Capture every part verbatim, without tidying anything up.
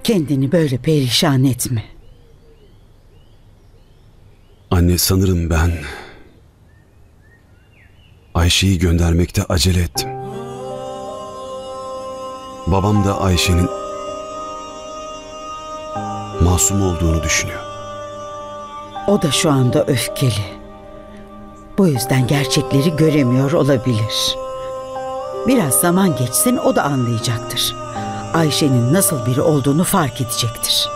Kendini böyle perişan etme. Anne, sanırım ben Ayşe'yi göndermekte acele ettim. Babam da Ayşe'nin masum olduğunu düşünüyor. O da şu anda öfkeli. Bu yüzden gerçekleri göremiyor olabilir. Biraz zaman geçsin, o da anlayacaktır. Ayşe'nin nasıl biri olduğunu fark edecektir.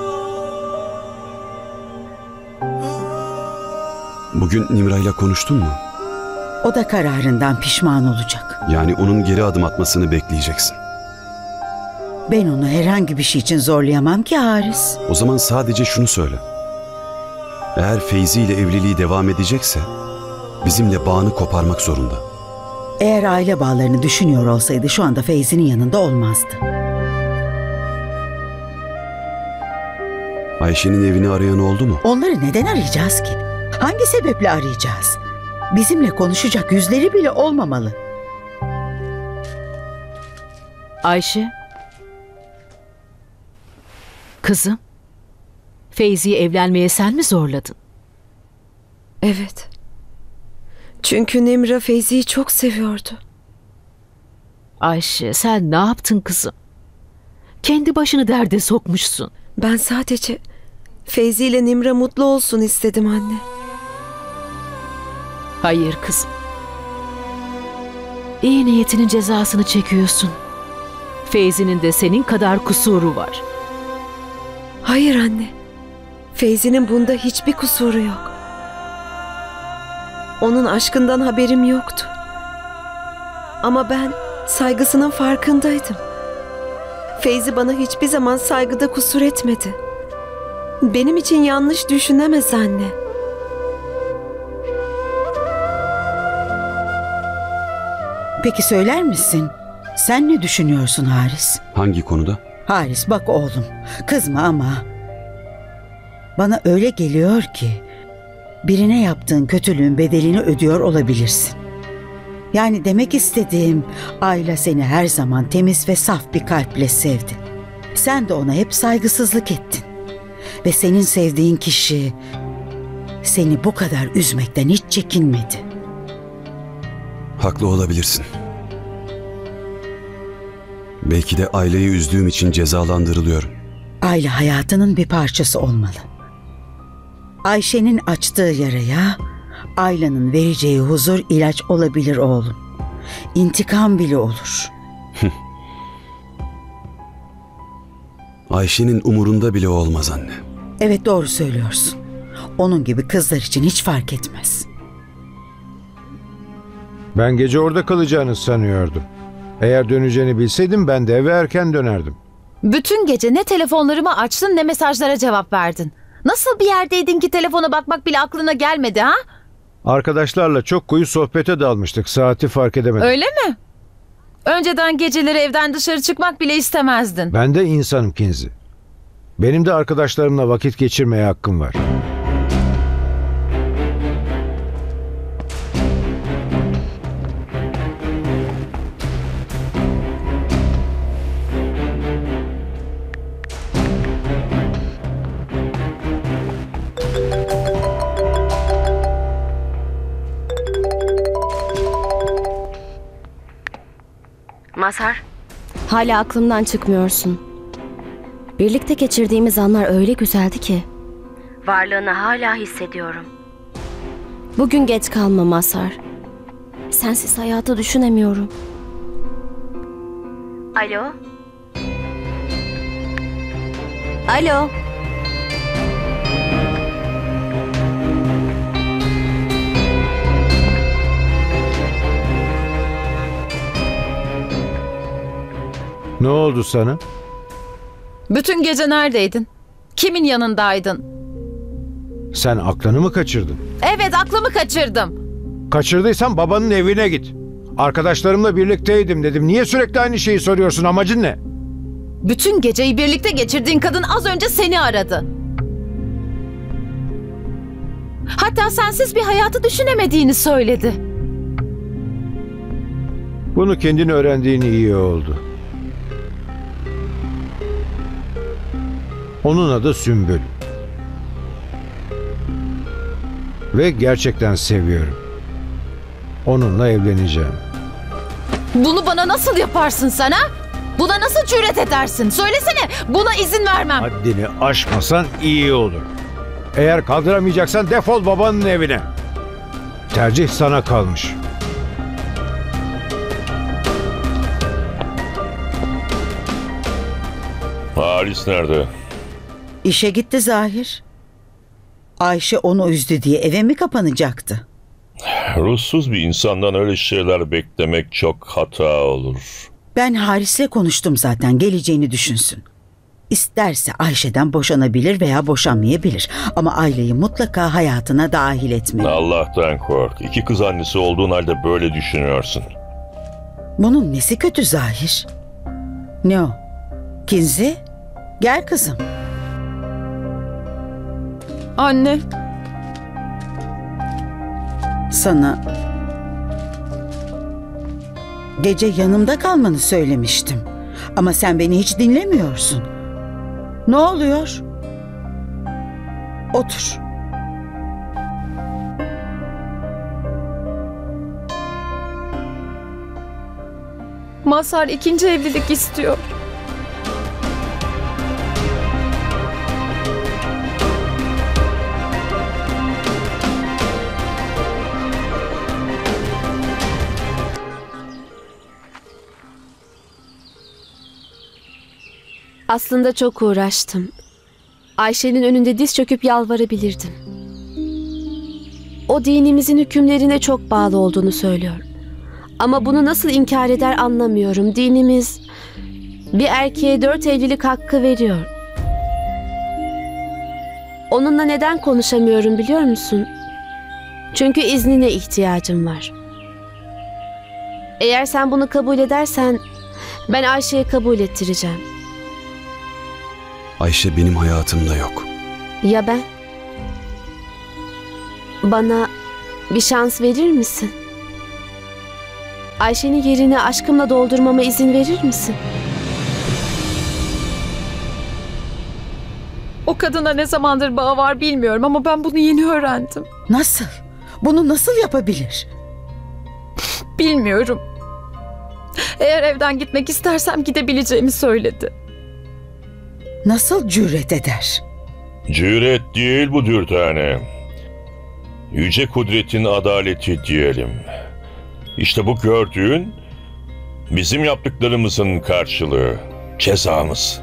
Bugün Nimra'yla konuştun mu? O da kararından pişman olacak. Yani onun geri adım atmasını bekleyeceksin. Ben onu herhangi bir şey için zorlayamam ki Haris. O zaman sadece şunu söyle. Eğer Feyzi ile evliliği devam edecekse bizimle bağını koparmak zorunda. Eğer aile bağlarını düşünüyor olsaydı şu anda Feyzi'nin yanında olmazdı. Ayşe'nin evini arayan oldu mu? Onları neden arayacağız ki? Hangi sebeple arayacağız? Bizimle konuşacak yüzleri bile olmamalı. Ayşe. Kızım. Feyzi'yi evlenmeye sen mi zorladın? Evet. Çünkü Nimra Feyzi'yi çok seviyordu. Ayşe, sen ne yaptın kızım? Kendi başını derde sokmuşsun. Ben sadece Feyzi ile Nimra mutlu olsun istedim anne. Hayır kızım. İyi niyetinin cezasını çekiyorsun. Feyzi'nin de senin kadar kusuru var. Hayır anne. Feyzi'nin bunda hiçbir kusuru yok. Onun aşkından haberim yoktu. Ama ben saygısının farkındaydım. Feyzi bana hiçbir zaman saygıda kusur etmedi. Benim için yanlış düşünemez anne. Peki söyler misin? Sen ne düşünüyorsun Haris? Hangi konuda? Haris bak oğlum, kızma ama bana öyle geliyor ki birine yaptığın kötülüğün bedelini ödüyor olabilirsin. Yani demek istediğim, Ayla seni her zaman temiz ve saf bir kalple sevdi. Sen de ona hep saygısızlık ettin. Ve senin sevdiğin kişi seni bu kadar üzmekten hiç çekinmedi. Haklı olabilirsin. Belki de Ayla'yı üzdüğüm için cezalandırılıyorum. Ayla hayatının bir parçası olmalı. Ayşe'nin açtığı yaraya Ayla'nın vereceği huzur ilaç olabilir oğlum. İntikam bile olur. Ayşe'nin umurunda bile olmaz anne. Evet, doğru söylüyorsun. Onun gibi kızlar için hiç fark etmez. Ben gece orada kalacağını sanıyordum. Eğer döneceğini bilseydim ben de eve erken dönerdim. Bütün gece ne telefonlarımı açtın ne mesajlara cevap verdin. Nasıl bir yerdeydin ki telefona bakmak bile aklına gelmedi ha? Arkadaşlarla çok koyu sohbete dalmıştık. Saati fark edemedim. Öyle mi? Önceden geceleri evden dışarı çıkmak bile istemezdin. Ben de insanım Kinzi. Benim de arkadaşlarımla vakit geçirmeye hakkım var. Mazhar, hala aklımdan çıkmıyorsun. Birlikte geçirdiğimiz anlar öyle güzeldi ki. Varlığını hala hissediyorum. Bugün geç kalma Mazhar. Sensiz hayatı düşünemiyorum. Alo? Alo? Ne oldu sana? Bütün gece neredeydin? Kimin yanındaydın? Sen aklını mı kaçırdın? Evet, aklımı kaçırdım. Kaçırdıysan babanın evine git. Arkadaşlarımla birlikteydim dedim. Niye sürekli aynı şeyi soruyorsun? Amacın ne? Bütün geceyi birlikte geçirdiğin kadın az önce seni aradı. Hatta sensiz bir hayatı düşünemediğini söyledi. Bunu kendin öğrendiğin iyi oldu. Onun adı Sümbül. Ve gerçekten seviyorum. Onunla evleneceğim. Bunu bana nasıl yaparsın sen ha? Buna nasıl cüret edersin? Söylesene, buna izin vermem. Haddini aşmasan iyi olur. Eğer kaldıramayacaksan defol babanın evine. Tercih sana kalmış. Haris nerede? İşe gitti Zahir. Ayşe onu üzdü diye eve mi kapanacaktı? Ruhsuz bir insandan öyle şeyler beklemek çok hata olur. Ben Haris'le konuştum zaten, geleceğini düşünsün. İsterse Ayşe'den boşanabilir veya boşanmayabilir. Ama aileyi mutlaka hayatına dahil etmeli. Allah'tan kork. İki kız annesi olduğun halde böyle düşünüyorsun. Bunun nesi kötü Zahir? Ne o? Kinzi? Gel kızım. Anne. Sana gece yanımda kalmanı söylemiştim. Ama sen beni hiç dinlemiyorsun. Ne oluyor? Otur. Mazhar ikinci evlilik istiyor. Aslında çok uğraştım. Ayşe'nin önünde diz çöküp yalvarabilirdim. O dinimizin hükümlerine çok bağlı olduğunu söylüyor. Ama bunu nasıl inkar eder anlamıyorum. Dinimiz bir erkeğe dört evlilik hakkı veriyor. Onunla neden konuşamıyorum biliyor musun? Çünkü iznine ihtiyacım var. Eğer sen bunu kabul edersen ben Ayşe'ye kabul ettireceğim. Ayşe benim hayatımda yok. Ya ben? Bana bir şans verir misin? Ayşe'nin yerini aşkımla doldurmama izin verir misin? O kadına ne zamandır bağı var bilmiyorum ama ben bunu yeni öğrendim. Nasıl? Bunu nasıl yapabilir? Bilmiyorum. Eğer evden gitmek istersem gidebileceğimi söyledi. Nasıl cüret eder? Cüret değil bu Dürdane. Yüce kudretin adaleti diyelim. İşte bu gördüğün bizim yaptıklarımızın karşılığı, cezamız.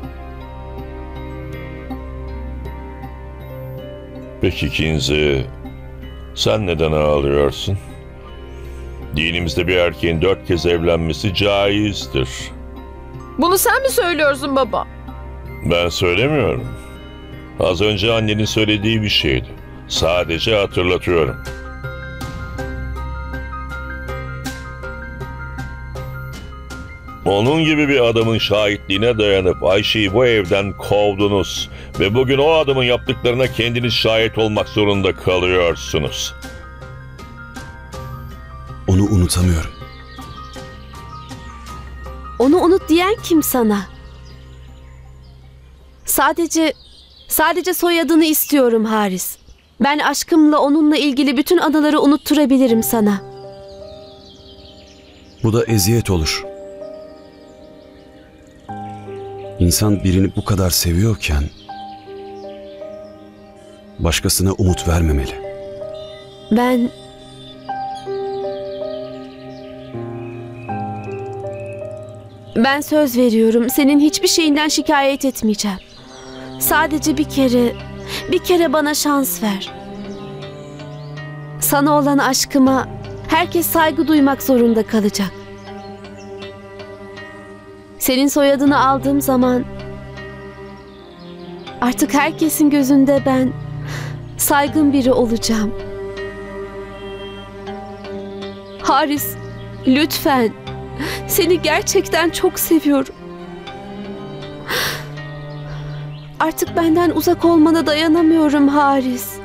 Peki Kinzi, sen neden ağlıyorsun? Dinimizde bir erkeğin dört kez evlenmesi caizdir. Bunu sen mi söylüyorsun baba? Ben söylemiyorum. Az önce annenin söylediği bir şeydi. Sadece hatırlatıyorum. Onun gibi bir adamın şahitliğine dayanıp Ayşe'yi bu evden kovdunuz ve bugün o adamın yaptıklarına kendiniz şahit olmak zorunda kalıyorsunuz. Onu unutamıyorum. Onu unut diyen kim sana? Sadece, sadece soyadını istiyorum Haris. Ben aşkımla onunla ilgili bütün anıları unutturabilirim sana. Bu da eziyet olur. İnsan birini bu kadar seviyorken başkasına umut vermemeli. Ben... Ben söz veriyorum, senin hiçbir şeyinden şikayet etmeyeceğim. Sadece bir kere, bir kere bana şans ver. Sana olan aşkıma herkes saygı duymak zorunda kalacak. Senin soyadını aldığım zaman artık herkesin gözünde ben saygın biri olacağım. Haris, lütfen. Seni gerçekten çok seviyorum. Artık benden uzak olmana dayanamıyorum Haris.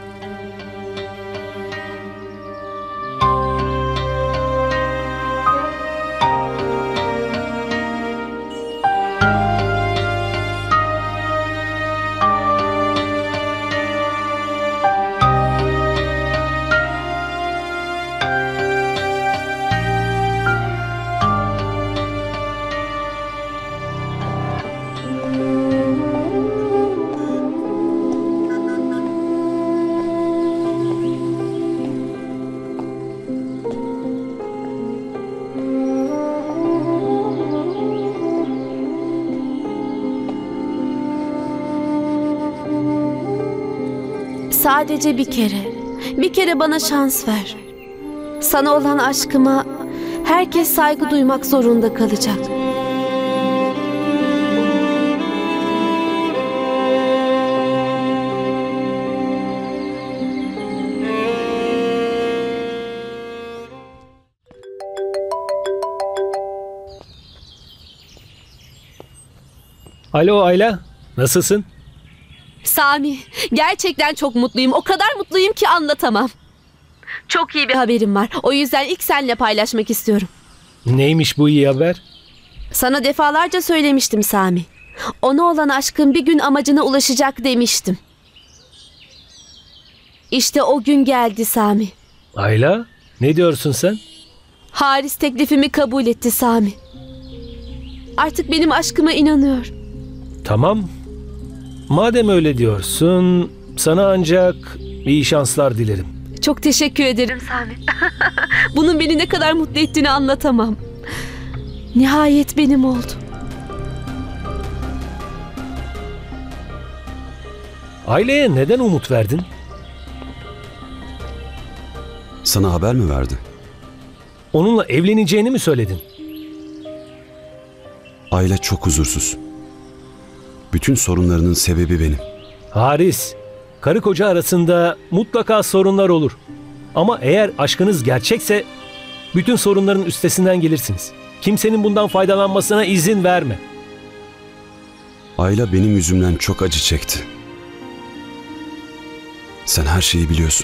sadece bir kere. Bir kere bana şans ver. Sana olan aşkıma herkes saygı duymak zorunda kalacak. Alo Ayla, nasılsın? Sami, gerçekten çok mutluyum. O kadar mutluyum ki anlatamam. Çok iyi bir haberim var. O yüzden ilk seninle paylaşmak istiyorum. Neymiş bu iyi haber? Sana defalarca söylemiştim Sami. Ona olan aşkın bir gün amacına ulaşacak demiştim. İşte o gün geldi Sami. Ayla, ne diyorsun sen? Haris teklifimi kabul etti Sami. Artık benim aşkıma inanıyor. Tamam. Madem öyle diyorsun, sana ancak iyi şanslar dilerim. Çok teşekkür ederim Sami. Bunun beni ne kadar mutlu ettiğini anlatamam. Nihayet benim oldu. Aileye neden umut verdin? Sana haber mi verdi? Onunla evleneceğini mi söyledin? Aile çok huzursuz. Bütün sorunlarının sebebi benim. Haris, karı koca arasında mutlaka sorunlar olur. Ama eğer aşkınız gerçekse bütün sorunların üstesinden gelirsiniz. Kimsenin bundan faydalanmasına izin verme. Ayla benim yüzümden çok acı çekti. Sen her şeyi biliyorsun.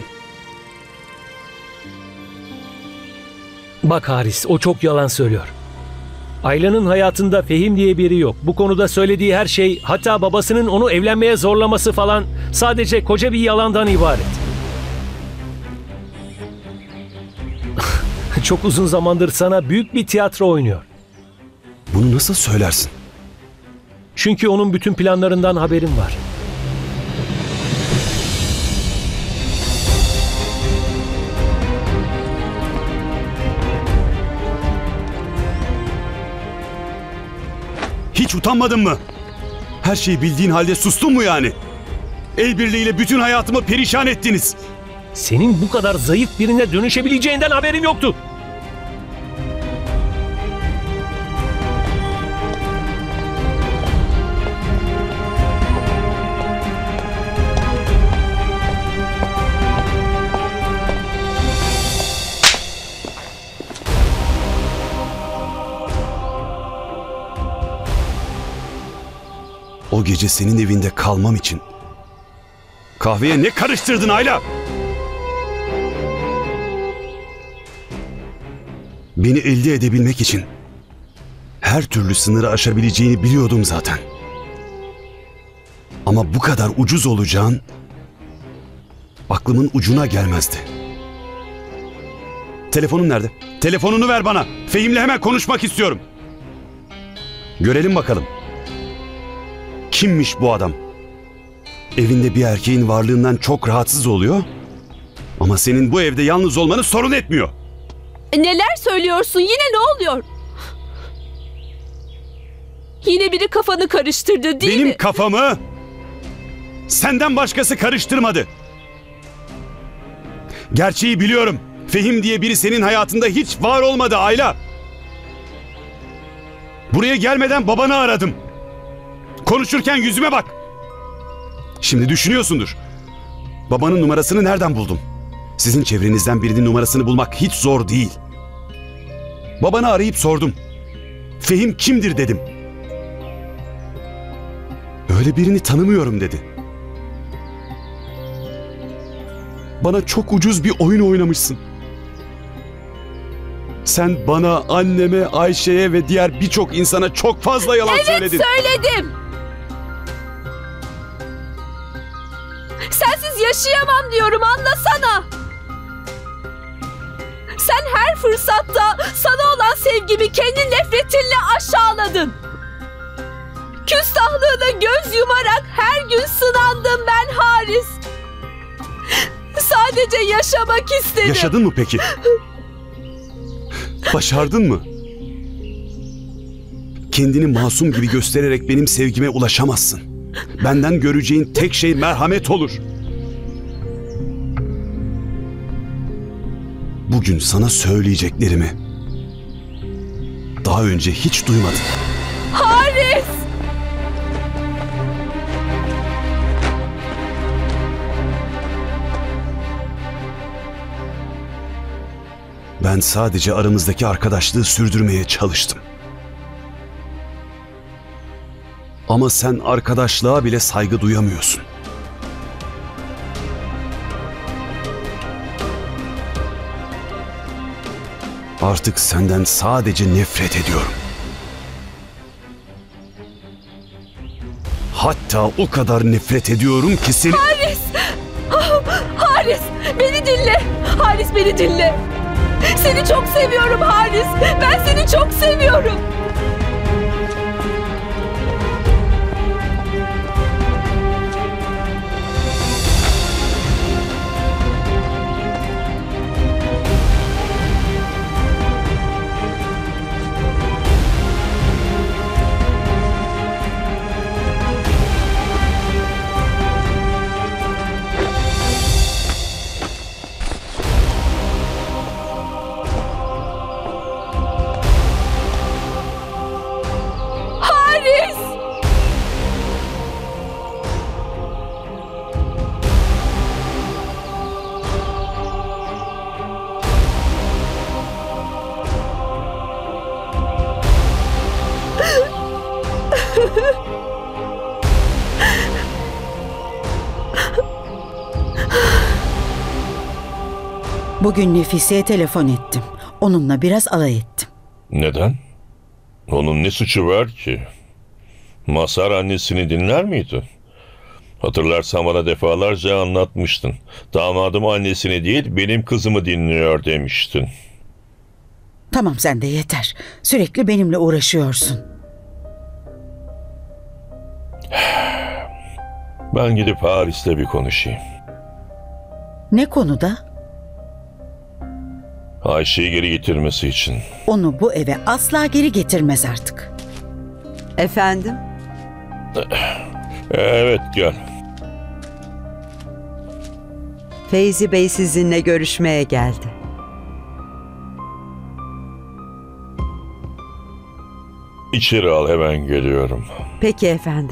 Bak Haris, o çok yalan söylüyor. Ayla'nın hayatında Fehim diye biri yok. Bu konuda söylediği her şey, hatta babasının onu evlenmeye zorlaması falan sadece koca bir yalandan ibaret. Çok uzun zamandır sana büyük bir tiyatro oynuyor. Bunu nasıl söylersin? Çünkü onun bütün planlarından haberim var. Hiç utanmadın mı? Her şeyi bildiğin halde sustun mu yani? El birliğiyle bütün hayatımı perişan ettiniz. Senin bu kadar zayıf birine dönüşebileceğinden haberim yoktu. O gece senin evinde kalmam için kahveye ne karıştırdın Ayla? Beni elde edebilmek için her türlü sınırı aşabileceğini biliyordum zaten. Ama bu kadar ucuz olacağın aklımın ucuna gelmezdi. Telefonun nerede? Telefonunu ver bana. Fehim'le hemen konuşmak istiyorum. Görelim bakalım. Kimmiş bu adam? Evinde bir erkeğin varlığından çok rahatsız oluyor. Ama senin bu evde yalnız olmanı sorun etmiyor. Neler söylüyorsun? Yine ne oluyor? Yine biri kafanı karıştırdı değil mi? Benim kafamı senden başkası karıştırmadı. Gerçeği biliyorum. Fehim diye biri senin hayatında hiç var olmadı Ayla. Buraya gelmeden babanı aradım. Konuşurken yüzüme bak. Şimdi düşünüyorsundur. Babanın numarasını nereden buldum? Sizin çevrenizden birinin numarasını bulmak hiç zor değil. Babanı arayıp sordum. Fehim kimdir dedim. Öyle birini tanımıyorum dedi. Bana çok ucuz bir oyun oynamışsın. Sen bana, anneme, Ayşe'ye ve diğer birçok insana çok fazla yalan evet, söyledin. Evet söyledim. Sensiz yaşayamam diyorum, anlasana. Sen her fırsatta sana olan sevgimi kendi nefretinle aşağıladın. Küstahlığına göz yumarak her gün sınandım ben Haris. Sadece yaşamak istedim. Yaşadın mı peki? Başardın mı? Kendini masum gibi göstererek benim sevgime ulaşamazsın. Benden göreceğin tek şey merhamet olur. bugün sana söyleyeceklerimi daha önce hiç duymadım. Haris! Ben sadece aramızdaki arkadaşlığı sürdürmeye çalıştım. Ama sen arkadaşlığa bile saygı duyamıyorsun. Artık senden sadece nefret ediyorum. Hatta o kadar nefret ediyorum ki seni... Haris! Ah, Haris! Beni dinle! Haris beni dinle! Seni çok seviyorum Haris! Ben seni çok seviyorum! Bugün Nefise'ye telefon ettim. Onunla biraz alay ettim. Neden? Onun ne suçu var ki? Mazhar annesini dinler miydi? Hatırlarsan bana defalarca anlatmıştın. Damadım annesini değil benim kızımı dinliyor demiştin. Tamam sen de yeter. Sürekli benimle uğraşıyorsun. Ben gidip Haris'le bir konuşayım. Ne konuda? Ayşe'yi geri getirmesi için. Onu bu eve asla geri getirmez artık. Efendim? Evet gel. Feyzi Bey sizinle görüşmeye geldi. İçeri al hemen geliyorum. Peki efendim.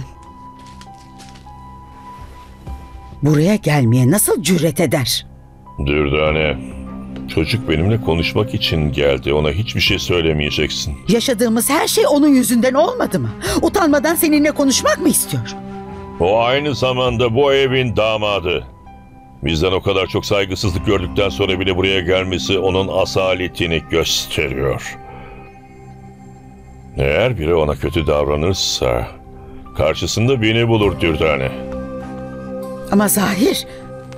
Buraya gelmeye nasıl cüret eder? Dürdane, çocuk benimle konuşmak için geldi. Ona hiçbir şey söylemeyeceksin. Yaşadığımız her şey onun yüzünden olmadı mı? Utanmadan seninle konuşmak mı istiyor? O aynı zamanda bu evin damadı. Bizden o kadar çok saygısızlık gördükten sonra bile buraya gelmesi onun asaletini gösteriyor. Eğer biri ona kötü davranırsa karşısında beni bulur Dürdane. Ama Zahir...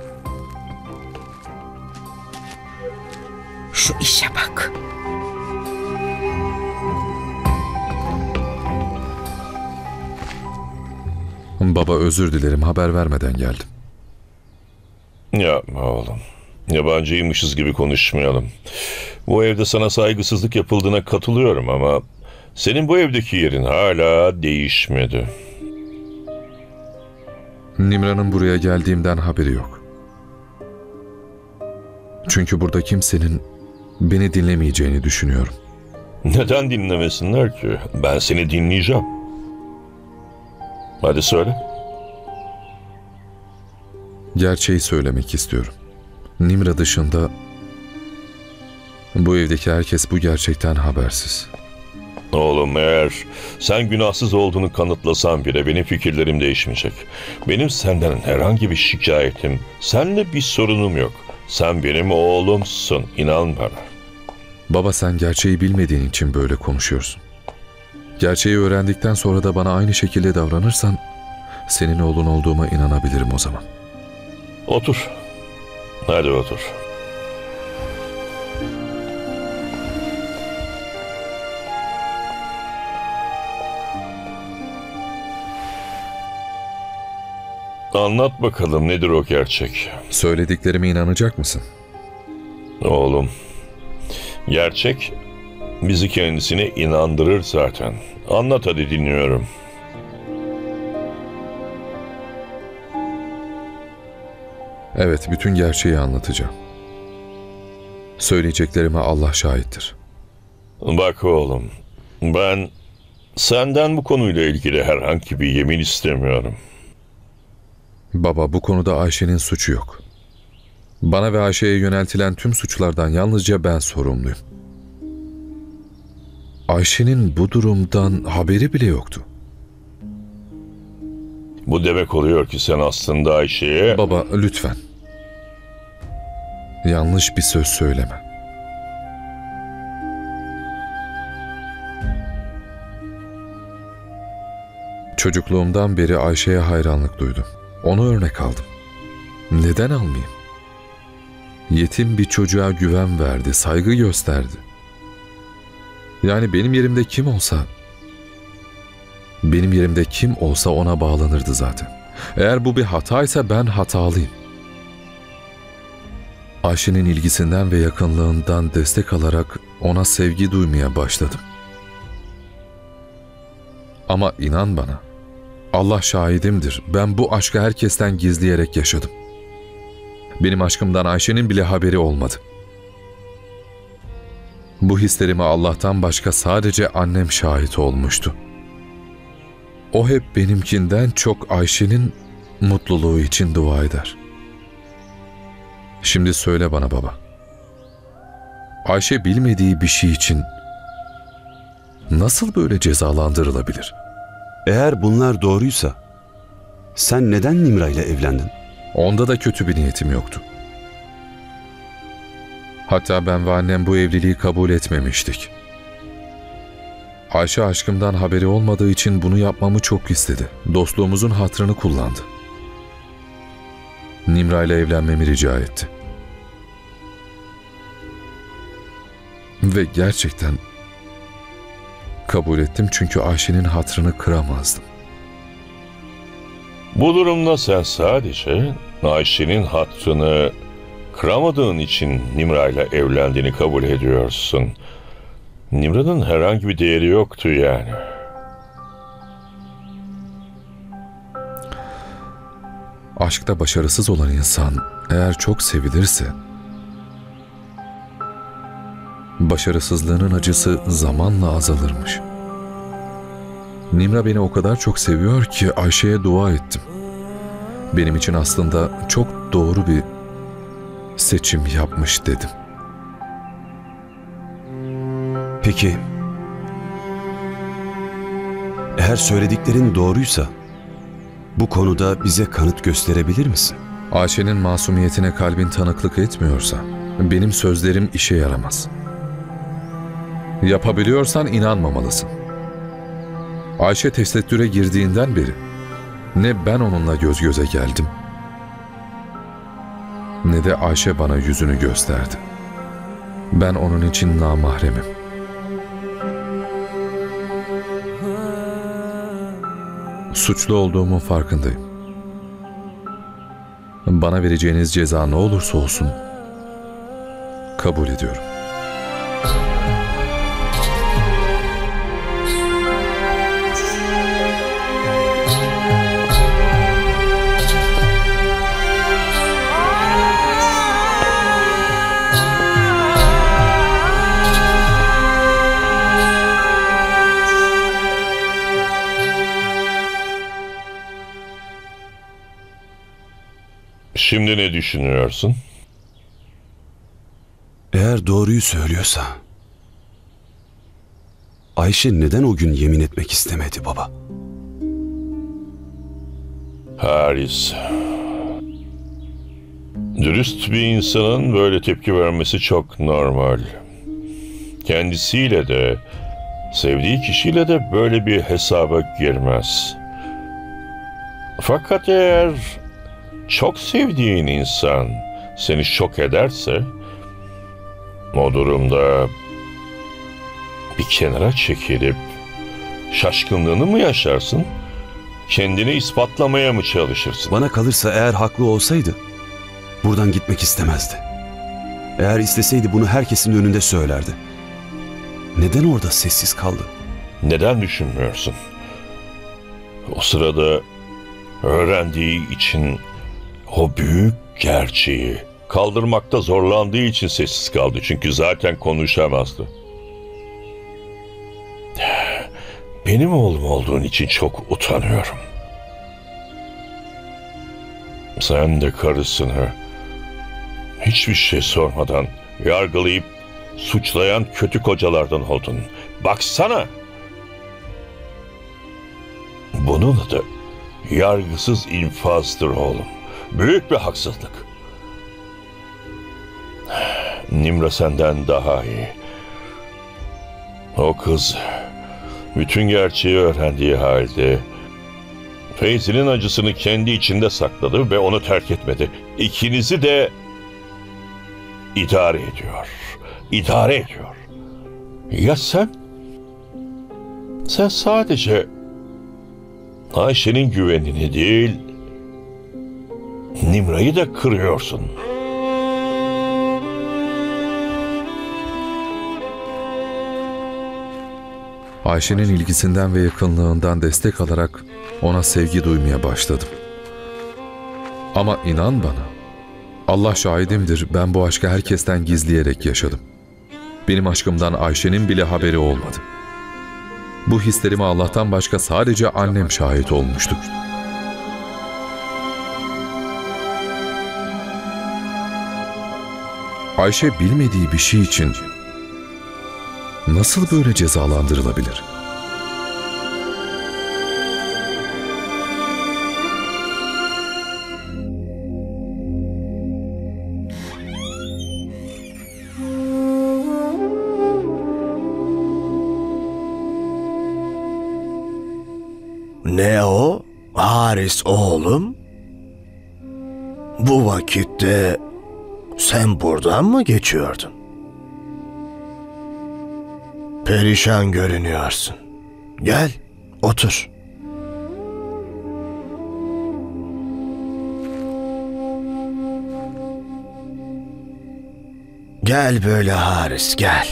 Şu işe bak. Baba özür dilerim, haber vermeden geldim. Yapma oğlum. Yabancıymışız gibi konuşmayalım. Bu evde sana saygısızlık yapıldığına katılıyorum ama senin bu evdeki yerin hala değişmedi. Nimra'nın buraya geldiğimden haberi yok. Çünkü burada kimsenin beni dinlemeyeceğini düşünüyorum. Neden dinlemesinler ki? Ben seni dinleyeceğim. Hadi söyle. Gerçeği söylemek istiyorum. Nimra dışında bu evdeki herkes bu gerçekten habersiz. Oğlum eğer sen günahsız olduğunu kanıtlasan bile benim fikirlerim değişmeyecek. Benim senden herhangi bir şikayetim, seninle bir sorunum yok. Sen benim oğlumsun, inan bana. Baba sen gerçeği bilmediğin için böyle konuşuyorsun. Gerçeği öğrendikten sonra da bana aynı şekilde davranırsan senin oğlun olduğuma inanabilirim o zaman. Otur. Hadi otur. Anlat bakalım nedir o gerçek? Söylediklerime inanacak mısın? Oğlum, gerçek bizi kendisine inandırır zaten. Anlat hadi dinliyorum. Evet, bütün gerçeği anlatacağım. Söyleyeceklerime Allah şahittir. Bak oğlum, ben senden bu konuyla ilgili herhangi bir yemin istemiyorum. Baba, bu konuda Ayşe'nin suçu yok. Bana ve Ayşe'ye yöneltilen tüm suçlardan yalnızca ben sorumluyum. Ayşe'nin bu durumdan haberi bile yoktu. Bu demek oluyor ki sen aslında Ayşe'ye... Baba, lütfen. Yanlış bir söz söyleme. Çocukluğumdan beri Ayşe'ye hayranlık duydum. Onu örnek aldım. Neden almayayım? Yetim bir çocuğa güven verdi, saygı gösterdi. Yani benim yerimde kim olsa, benim yerimde kim olsa ona bağlanırdı zaten. Eğer bu bir hataysa ben hatalıyım. Ayşe'nin ilgisinden ve yakınlığından destek alarak ona sevgi duymaya başladım. Ama inan bana, Allah şahidimdir, ben bu aşkı herkesten gizleyerek yaşadım. Benim aşkımdan Ayşe'nin bile haberi olmadı. Bu hislerime Allah'tan başka sadece annem şahit olmuştu. O hep benimkinden çok Ayşe'nin mutluluğu için dua eder. Şimdi söyle bana baba. Ayşe bilmediği bir şey için nasıl böyle cezalandırılabilir? Eğer bunlar doğruysa sen neden Nimra ile evlendin? Onda da kötü bir niyetim yoktu. Hatta ben ve annem bu evliliği kabul etmemiştik. Ayşe aşkımdan haberi olmadığı için bunu yapmamı çok istedi. Dostluğumuzun hatırını kullandı. Nimra ile evlenmemi rica etti. Ve gerçekten kabul ettim çünkü Ayşe'nin hatırını kıramazdım. Bu durumda sen sadece Ayşe'nin hatırını kıramadığın için Nimra ile evlendiğini kabul ediyorsun. Nimra'nın herhangi bir değeri yoktu yani. Aşkta başarısız olan insan eğer çok sevilirse, başarısızlığının acısı zamanla azalırmış. Nimra beni o kadar çok seviyor ki Ayşe'ye dua ettim. Benim için aslında çok doğru bir seçim yapmış dedim. Peki, eğer söylediklerin doğruysa bu konuda bize kanıt gösterebilir misin? Ayşe'nin masumiyetine kalbin tanıklık etmiyorsa benim sözlerim işe yaramaz. Yapabiliyorsan inanmamalısın. Ayşe tesettüre girdiğinden beri ne ben onunla göz göze geldim, ne de Ayşe bana yüzünü gösterdi. Ben onun için namahremim. Suçlu olduğumun farkındayım. Bana vereceğiniz ceza ne olursa olsun kabul ediyorum. Şimdi ne düşünüyorsun? Eğer doğruyu söylüyorsa Ayşe neden o gün yemin etmek istemedi baba? Haris, dürüst bir insanın böyle tepki vermesi çok normal. Kendisiyle de, sevdiği kişiyle de böyle bir hesaba girmez. Fakat eğer çok sevdiğin insan seni şok ederse, o durumda bir kenara çekilip şaşkınlığını mı yaşarsın, kendini ispatlamaya mı çalışırsın? Bana kalırsa eğer haklı olsaydı buradan gitmek istemezdi. Eğer isteseydi bunu herkesin önünde söylerdi. Neden orada sessiz kaldı? Neden düşünmüyorsun? O sırada öğrendiği için o büyük gerçeği kaldırmakta zorlandığı için sessiz kaldı. Çünkü zaten konuşamazdı. Benim oğlum olduğun için çok utanıyorum. Sen de karısını hiçbir şey sormadan yargılayıp suçlayan kötü kocalardan oldun. Baksana! Bunun adı yargısız infazdır oğlum. Büyük bir haksızlık. Nimra senden daha iyi. O kız bütün gerçeği öğrendiği halde Feyzi'nin acısını kendi içinde sakladı ve onu terk etmedi. İkinizi de idare ediyor. İdare ediyor. Ya sen? Sen sadece Ayşe'nin güvenini değil, Nimra'yı da kırıyorsun. Ayşe'nin ilgisinden ve yakınlığından destek alarak ona sevgi duymaya başladım. Ama inan bana, Allah şahidimdir, ben bu aşkı herkesten gizleyerek yaşadım. Benim aşkımdan Ayşe'nin bile haberi olmadı. Bu hislerime Allah'tan başka sadece annem şahit olmuştu. Ayşe bilmediği bir şey için nasıl böyle cezalandırılabilir? Ne o? Haris oğlum? Bu vakitte sen buradan mı geçiyordun? Perişan görünüyorsun. Gel, otur. Gel böyle Haris, gel.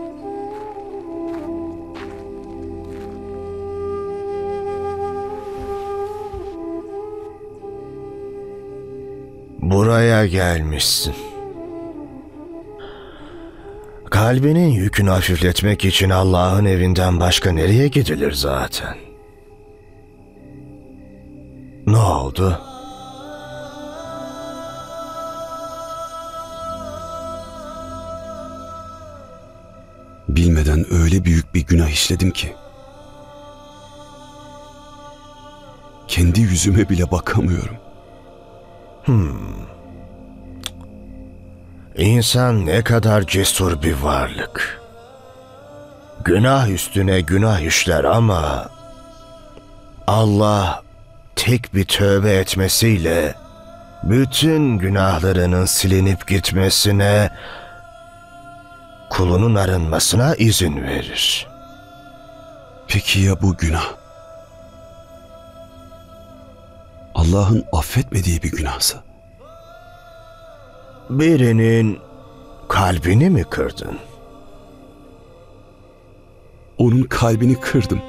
Buraya gelmişsin. Kalbinin yükünü hafifletmek için Allah'ın evinden başka nereye gidilir zaten? Ne oldu? Bilmeden öyle büyük bir günah işledim ki. Kendi yüzüme bile bakamıyorum. Hmm. İnsan ne kadar cesur bir varlık. Günah üstüne günah işler ama Allah tek bir tövbe etmesiyle bütün günahlarının silinip gitmesine, kulunun arınmasına izin verir. Peki ya bu günah? Allah'ın affetmediği bir günahsa? Birinin kalbini mi kırdın? Onun kalbini kırdım.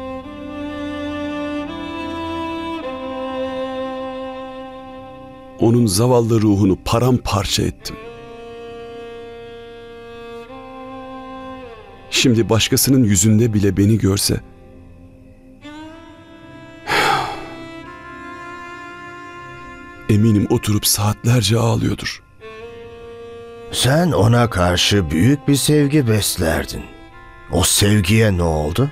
Onun zavallı ruhunu paramparça ettim. Şimdi başkasının yüzünde bile beni görse, eminim oturup saatlerce ağlıyordur. Sen ona karşı büyük bir sevgi beslerdin. O sevgiye ne oldu?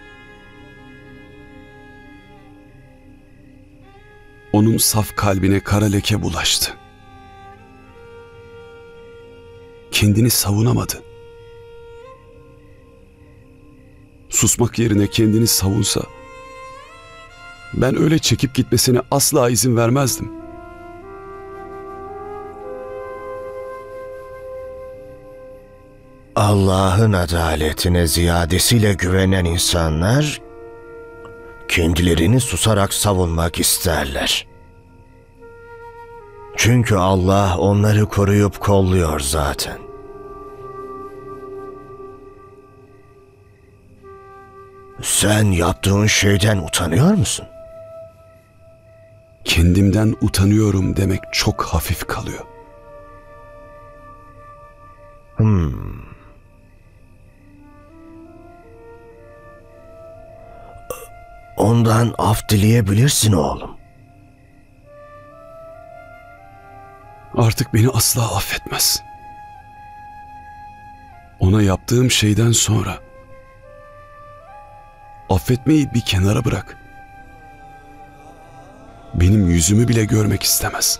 Onun saf kalbine kara leke bulaştı. Kendini savunamadı. Susmak yerine kendini savunsa, ben öyle çekip gitmesine asla izin vermezdim. Allah'ın adaletine ziyadesiyle güvenen insanlar kendilerini susarak savunmak isterler. Çünkü Allah onları koruyup kolluyor zaten. Sen yaptığın şeyden utanıyor musun? Kendimden utanıyorum demek çok hafif kalıyor. ondan af dileyebilirsin oğlum. Artık beni asla affetmez. Ona yaptığım şeyden sonra affetmeyi bir kenara bırak. Benim yüzümü bile görmek istemez.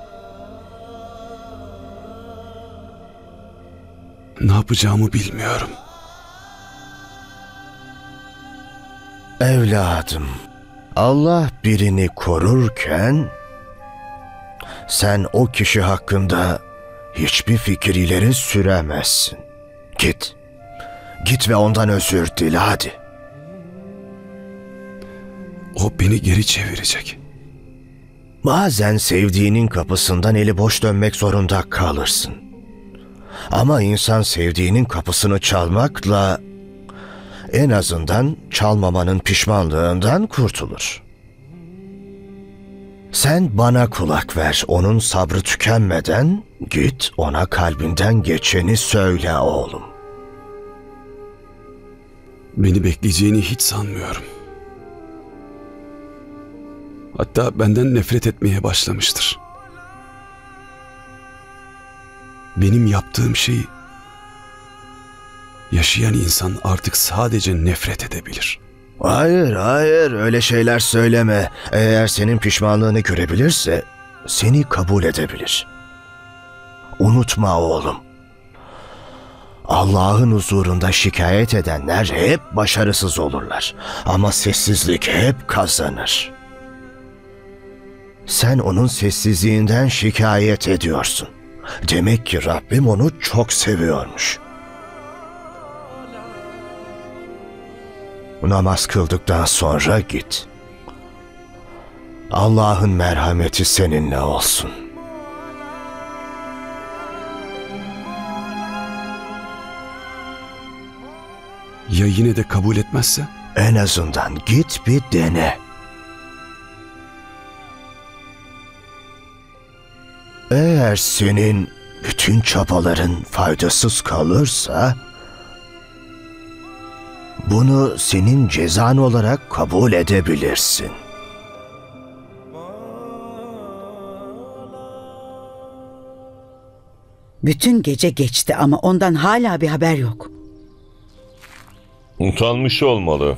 Ne yapacağımı bilmiyorum. Evladım, Allah birini korurken sen o kişi hakkında hiçbir fikir ileri süremezsin. Git. Git ve ondan özür dile hadi. O beni geri çevirecek. Bazen sevdiğinin kapısından eli boş dönmek zorunda kalırsın. Ama insan sevdiğinin kapısını çalmakla en azından çalmamanın pişmanlığından kurtulur. Sen bana kulak ver, onun sabrı tükenmeden git ona kalbinden geçeni söyle oğlum. Beni bekleyeceğini hiç sanmıyorum. Hatta benden nefret etmeye başlamıştır. Benim yaptığım şeyi yaşayan insan artık sadece nefret edebilir. Hayır, hayır öyle şeyler söyleme. Eğer senin pişmanlığını görebilirse seni kabul edebilir. Unutma oğlum. Allah'ın huzurunda şikayet edenler hep başarısız olurlar. Ama sessizlik hep kazanır. Sen onun sessizliğinden şikayet ediyorsun. Demek ki Rabbim onu çok seviyormuş. Namaz kıldıktan sonra git. Allah'ın merhameti seninle olsun. Ya yine de kabul etmezse? En azından git bir dene. Eğer senin bütün çabaların faydasız kalırsa, bunu senin cezan olarak kabul edebilirsin. Bütün gece geçti ama ondan hala bir haber yok. Utanmış olmalı.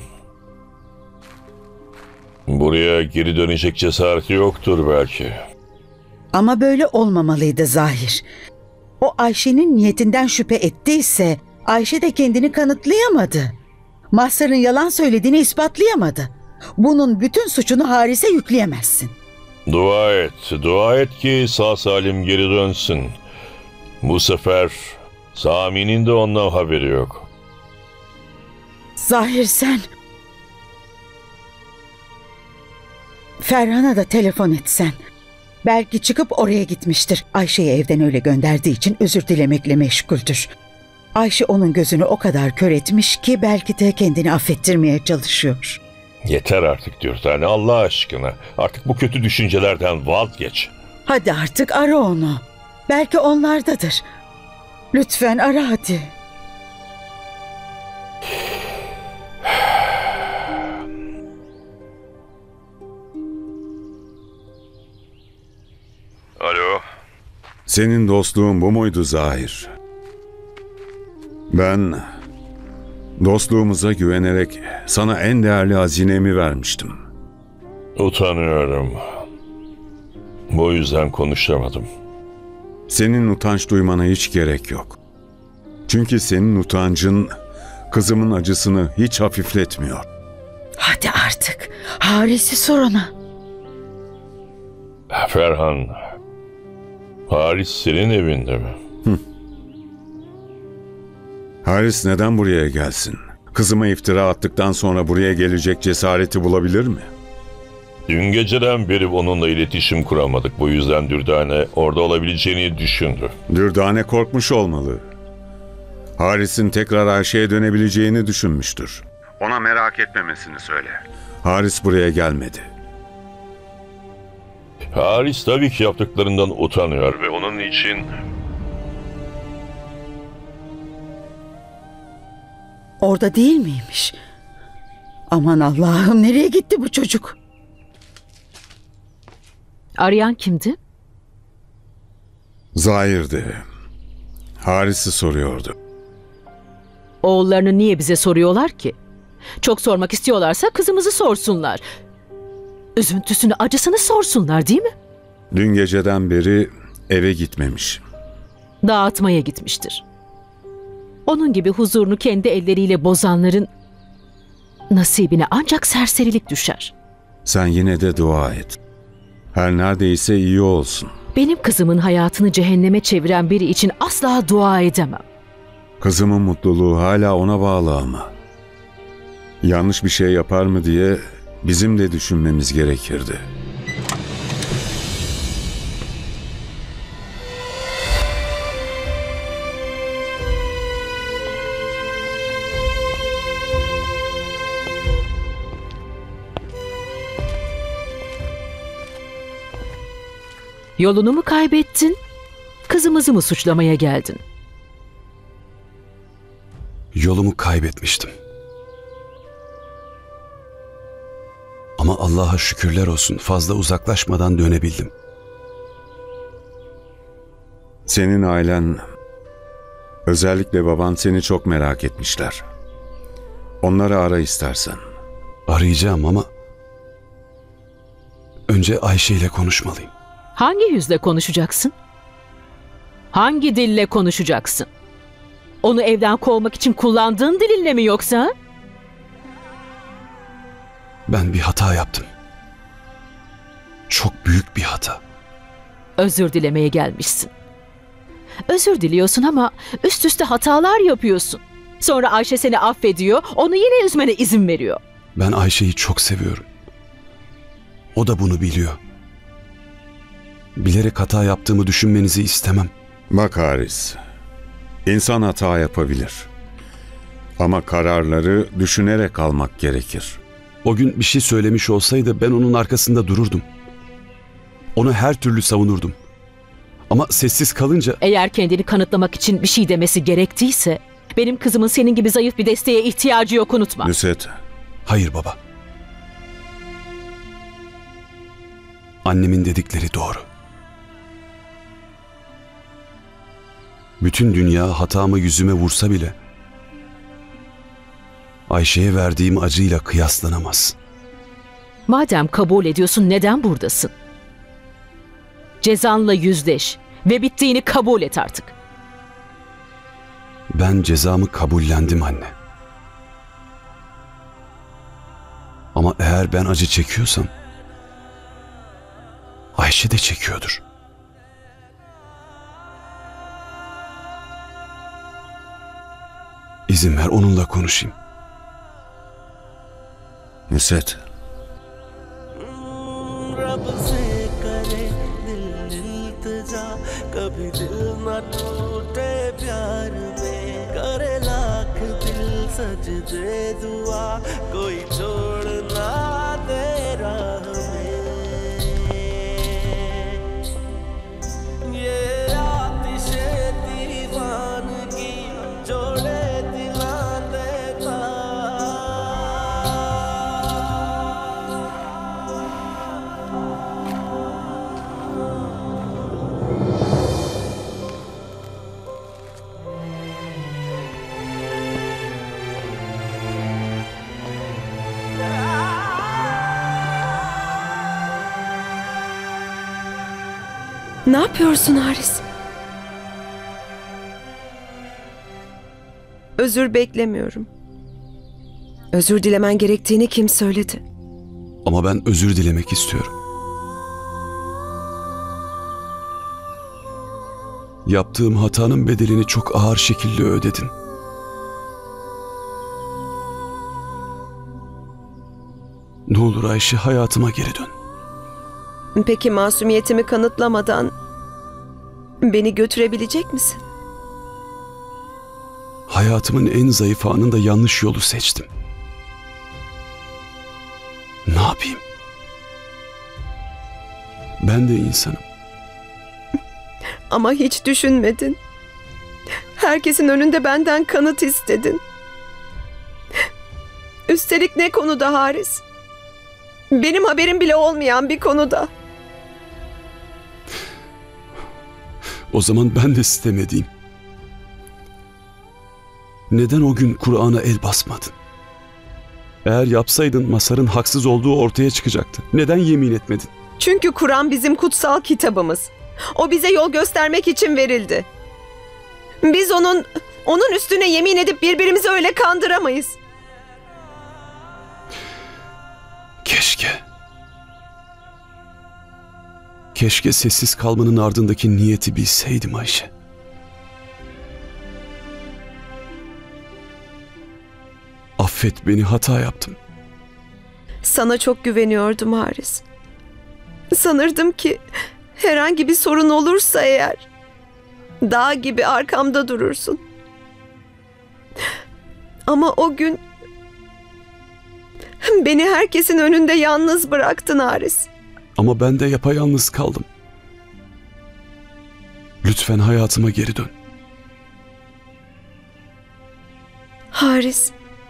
Buraya geri dönecek cesareti yoktur belki. Ama böyle olmamalıydı Zahir. O Ayşe'nin niyetinden şüphe ettiyse Ayşe de kendini kanıtlayamadı. Mazhar'ın yalan söylediğini ispatlayamadı. Bunun bütün suçunu Haris'e yükleyemezsin. Dua et, dua et ki sağ salim geri dönsün. Bu sefer Sami'nin de ondan haberi yok. Zahir sen... Ferhan'a da telefon etsen. Belki çıkıp oraya gitmiştir. Ayşe'yi evden öyle gönderdiği için özür dilemekle meşguldür. Ayşe onun gözünü o kadar kör etmiş ki belki de kendini affettirmeye çalışıyor. Yeter artık Dürdane, Allah aşkına. Artık bu kötü düşüncelerden vazgeç. Hadi artık ara onu. Belki onlardadır. Lütfen ara hadi. Alo. Senin dostluğun bu muydu Zahir? Ben dostluğumuza güvenerek sana en değerli hazinemi vermiştim. Utanıyorum. Bu yüzden konuşamadım. Senin utanç duymana hiç gerek yok. Çünkü senin utancın kızımın acısını hiç hafifletmiyor. Hadi artık. Haris'i sor ona. Ferhan, Haris senin evinde mi? Hı. Haris neden buraya gelsin? Kızıma iftira attıktan sonra buraya gelecek cesareti bulabilir mi? Dün geceden beri onunla iletişim kuramadık. Bu yüzden Dürdane orada olabileceğini düşündü. Dürdane korkmuş olmalı. Haris'in tekrar Ayşe'ye dönebileceğini düşünmüştür. Ona merak etmemesini söyle. Haris buraya gelmedi. Haris tabii ki yaptıklarından utanıyor ve onun için... Orada değil miymiş? Aman Allah'ım, nereye gitti bu çocuk? Arayan kimdi? Zahir'di. Haris'i soruyordu. Oğullarını niye bize soruyorlar ki? Çok sormak istiyorlarsa kızımızı sorsunlar. Üzüntüsünü, acısını sorsunlar, değil mi? Dün geceden beri eve gitmemiş. Dağıtmaya gitmiştir. Onun gibi huzurunu kendi elleriyle bozanların nasibine ancak serserilik düşer. Sen yine de dua et. Her neredeyse iyi olsun. Benim kızımın hayatını cehenneme çeviren biri için asla dua edemem. Kızımın mutluluğu hala ona bağlı ama. Yanlış bir şey yapar mı diye bizim de düşünmemiz gerekirdi. Yolunu mu kaybettin? Kızımızı mı suçlamaya geldin? Yolumu kaybetmiştim. Ama Allah'a şükürler olsun fazla uzaklaşmadan dönebildim. Senin ailen, özellikle baban seni çok merak etmişler. Onları ara istersen. Arayacağım ama önce Ayşe ile konuşmalıyım. Hangi yüzle konuşacaksın? Hangi dille konuşacaksın? Onu evden kovmak için kullandığın dilinle mi yoksa? Ben bir hata yaptım. Çok büyük bir hata. Özür dilemeye gelmişsin. Özür diliyorsun ama üst üste hatalar yapıyorsun. Sonra Ayşe seni affediyor, onu yine üzmene izin veriyor. Ben Ayşe'yi çok seviyorum. O da bunu biliyor. Bilerek hata yaptığımı düşünmenizi istemem. Bak Haris, insan hata yapabilir. Ama kararları düşünerek almak gerekir. O gün bir şey söylemiş olsaydı ben onun arkasında dururdum. Onu her türlü savunurdum. Ama sessiz kalınca... Eğer kendini kanıtlamak için bir şey demesi gerektiyse... Benim kızımın senin gibi zayıf bir desteğe ihtiyacı yok, unutma. Nusret. Hayır baba. Annemin dedikleri doğru. Bütün dünya hatamı yüzüme vursa bile... Ayşe'ye verdiğim acıyla kıyaslanamaz. Madem kabul ediyorsun, neden buradasın? Cezanla yüzleş ve bittiğini kabul et artık. Ben cezamı kabullendim anne. Ama eğer ben acı çekiyorsam... Ayşe de çekiyordur. İzin ver onunla konuşayım. Nusret. Ne yapıyorsun Haris? Özür beklemiyorum. Özür dilemen gerektiğini kim söyledi? Ama ben özür dilemek istiyorum. Yaptığım hatanın bedelini çok ağır şekilde ödedin. Ne olur Ayşe, hayatıma geri dön. Peki masumiyetimi kanıtlamadan beni götürebilecek misin? Hayatımın en zayıf anında yanlış yolu seçtim. Ne yapayım? Ben de insanım. Ama hiç düşünmedin. Herkesin önünde benden kanıt istedin. Üstelik ne konuda Haris? Benim haberim bile olmayan bir konuda. O zaman ben de sitem edeyim. Neden o gün Kur'an'a el basmadın? Eğer yapsaydın Masar'ın haksız olduğu ortaya çıkacaktı. Neden yemin etmedin? Çünkü Kur'an bizim kutsal kitabımız. O bize yol göstermek için verildi. Biz onun onun üstüne yemin edip birbirimizi öyle kandıramayız. Keşke. Keşke sessiz kalmanın ardındaki niyeti bilseydim Ayşe. Affet beni, hata yaptım. Sana çok güveniyordum Haris. Sanırdım ki herhangi bir sorun olursa eğer dağ gibi arkamda durursun. Ama o gün beni herkesin önünde yalnız bıraktın Haris. Ama ben de yapayalnız kaldım. Lütfen hayatıma geri dön. Haris,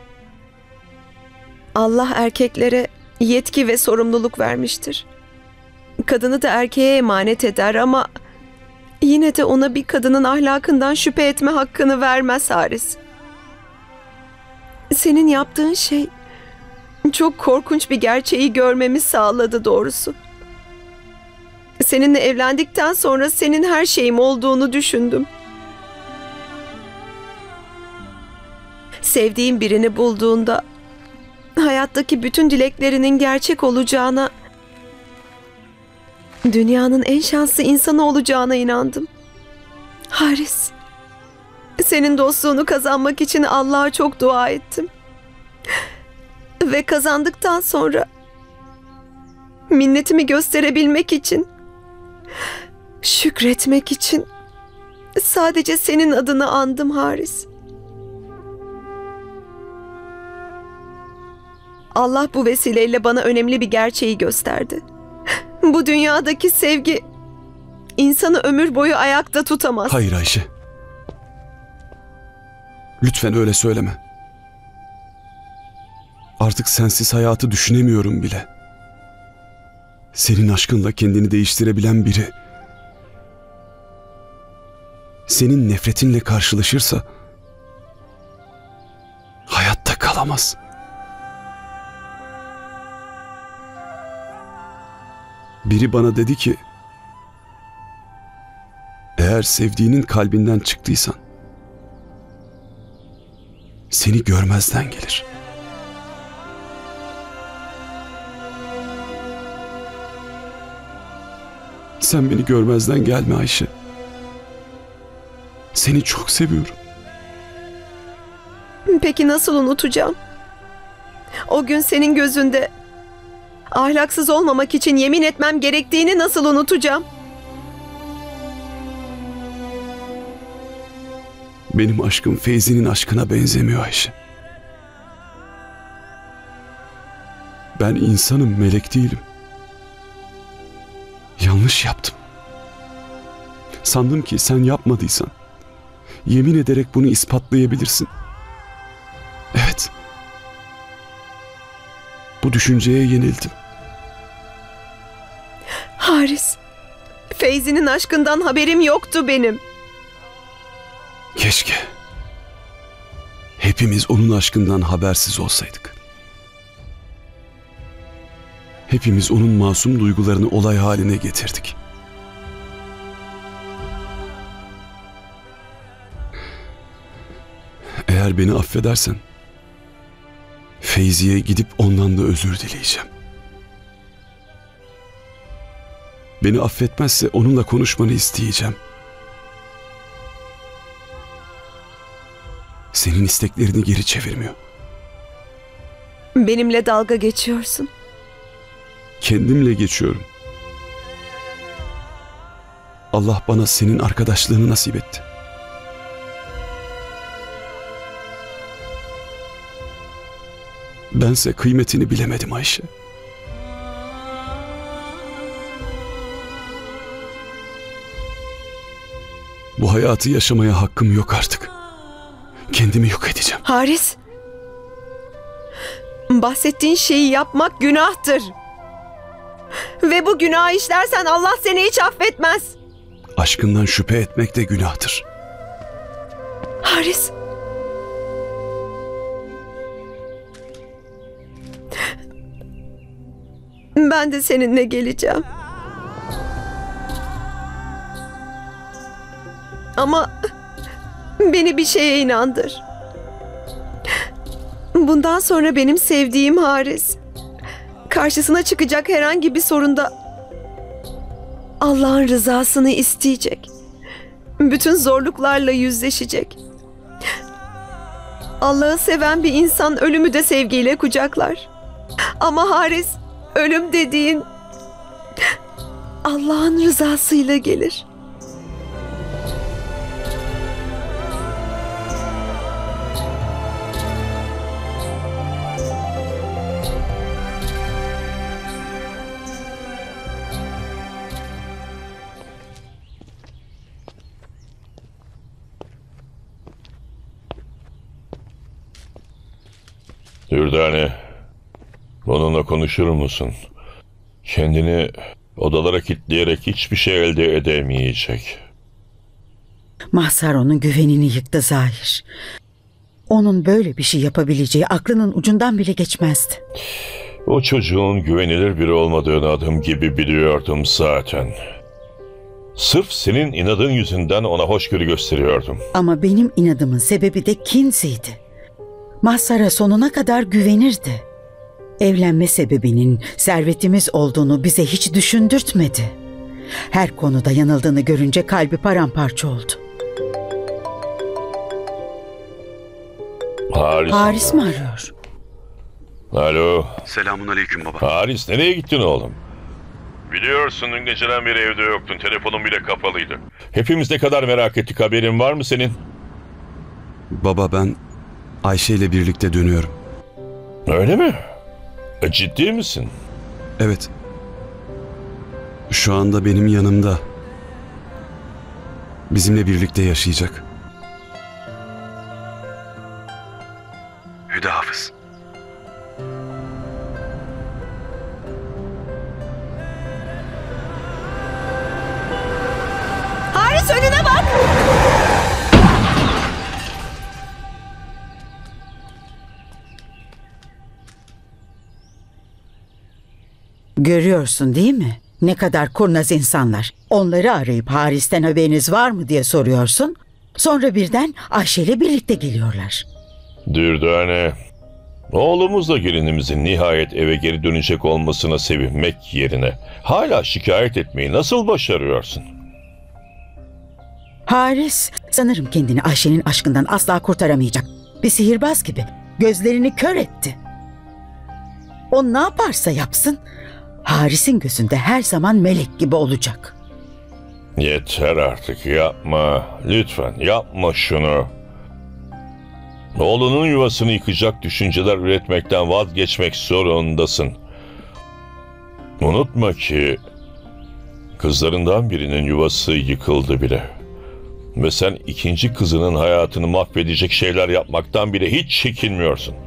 Allah erkeklere yetki ve sorumluluk vermiştir. Kadını da erkeğe emanet eder ama yine de ona bir kadının ahlakından şüphe etme hakkını vermez Haris. Senin yaptığın şey çok korkunç bir gerçeği görmemi sağladı doğrusu. Seninle evlendikten sonra senin her şeyim olduğunu düşündüm. Sevdiğin birini bulduğunda hayattaki bütün dileklerinin gerçek olacağına, dünyanın en şanslı insanı olacağına inandım. Haris, senin dostluğunu kazanmak için Allah'a çok dua ettim. Ve kazandıktan sonra minnetimi gösterebilmek için, şükretmek için sadece senin adını andım Haris. Allah bu vesileyle bana önemli bir gerçeği gösterdi. Bu dünyadaki sevgi insanı ömür boyu ayakta tutamaz. Hayır Ayşe. Lütfen öyle söyleme. Artık sensiz hayatı düşünemiyorum bile. Senin aşkınla kendini değiştirebilen biri senin nefretinle karşılaşırsa hayatta kalamaz. Biri bana dedi ki, eğer sevdiğinin kalbinden çıktıysan seni görmezden gelir. Sen beni görmezden gelme Ayşe. Seni çok seviyorum. Peki nasıl unutacağım? O gün senin gözünde ahlaksız olmamak için yemin etmem gerektiğini nasıl unutacağım? Benim aşkım Feyzi'nin aşkına benzemiyor Ayşe. Ben insanım, melek değilim. Yanlış yaptım. Sandım ki sen yapmadıysan yemin ederek bunu ispatlayabilirsin. Evet. Bu düşünceye yenildim. Haris, Feyzi'nin aşkından haberim yoktu benim. Keşke hepimiz onun aşkından habersiz olsaydık. Hepimiz onun masum duygularını olay haline getirdik. Eğer beni affedersen Feyzi'ye gidip ondan da özür dileyeceğim. Beni affetmezse onunla konuşmanı isteyeceğim. Senin isteklerini geri çevirmiyor. Benimle dalga geçiyorsun. Kendimle geçiyorum. Allah bana senin arkadaşlığını nasip etti. Bense kıymetini bilemedim Ayşe. Bu hayatı yaşamaya hakkım yok artık. Kendimi yok edeceğim. Haris, Bahsettiğin şeyi yapmak günahtır. Ve bu günahı işlersen Allah seni hiç affetmez. Aşkından şüphe etmek de günahtır. Haris. Ben de seninle geleceğim. Ama beni bir şeye inandır. Bundan sonra benim sevdiğim Haris karşısına çıkacak herhangi bir sorunda Allah'ın rızasını isteyecek. Bütün zorluklarla yüzleşecek. Allah'ı seven bir insan ölümü de sevgiyle kucaklar. Ama Haris, ölüm dediğin Allah'ın rızasıyla gelir. Dürdane, onunla konuşur musun? Kendini odalara kilitleyerek hiçbir şey elde edemeyecek. Mahsar onun güvenini yıktı Zahir. Onun böyle bir şey yapabileceği aklının ucundan bile geçmezdi. O çocuğun güvenilir biri olmadığını adım gibi biliyordum zaten. Sırf senin inadın yüzünden ona hoşgörü gösteriyordum. Ama benim inadımın sebebi de Kinsey'di. Mahsar'a sonuna kadar güvenirdi. Evlenme sebebinin servetimiz olduğunu bize hiç düşündürtmedi. Her konuda yanıldığını görünce kalbi paramparça oldu. Haris, Haris mi arıyor? Alo. Selamun aleyküm baba. Haris, nereye gittin oğlum? Biliyorsun dün geceden beri evde yoktun. Telefonun bile kapalıydı. Hepimiz ne kadar merak ettik. Haberin var mı senin? Baba ben Ayşe ile birlikte dönüyorum. Öyle mi? E, ciddi misin? Evet. Şu anda benim yanımda. Bizimle birlikte yaşayacak. Hüdafız. Haris, önüne bak! Görüyorsun değil mi? Ne kadar kurnaz insanlar. Onları arayıp Haris'ten haberiniz var mı diye soruyorsun. Sonra birden Ayşe ile birlikte geliyorlar. Dürdane, oğlumuzla gelinimizin nihayet eve geri dönecek olmasına sevinmek yerine hala şikayet etmeyi nasıl başarıyorsun? Haris sanırım kendini Ayşe'nin aşkından asla kurtaramayacak. Bir sihirbaz gibi gözlerini kör etti. O ne yaparsa yapsın Haris'in gözünde her zaman melek gibi olacak. Yeter artık, yapma. Lütfen yapma şunu. Oğlunun yuvasını yıkacak düşünceler üretmekten vazgeçmek zorundasın. Unutma ki kızlarından birinin yuvası yıkıldı bile. Ve sen ikinci kızının hayatını mahvedecek şeyler yapmaktan bile hiç çekinmiyorsun.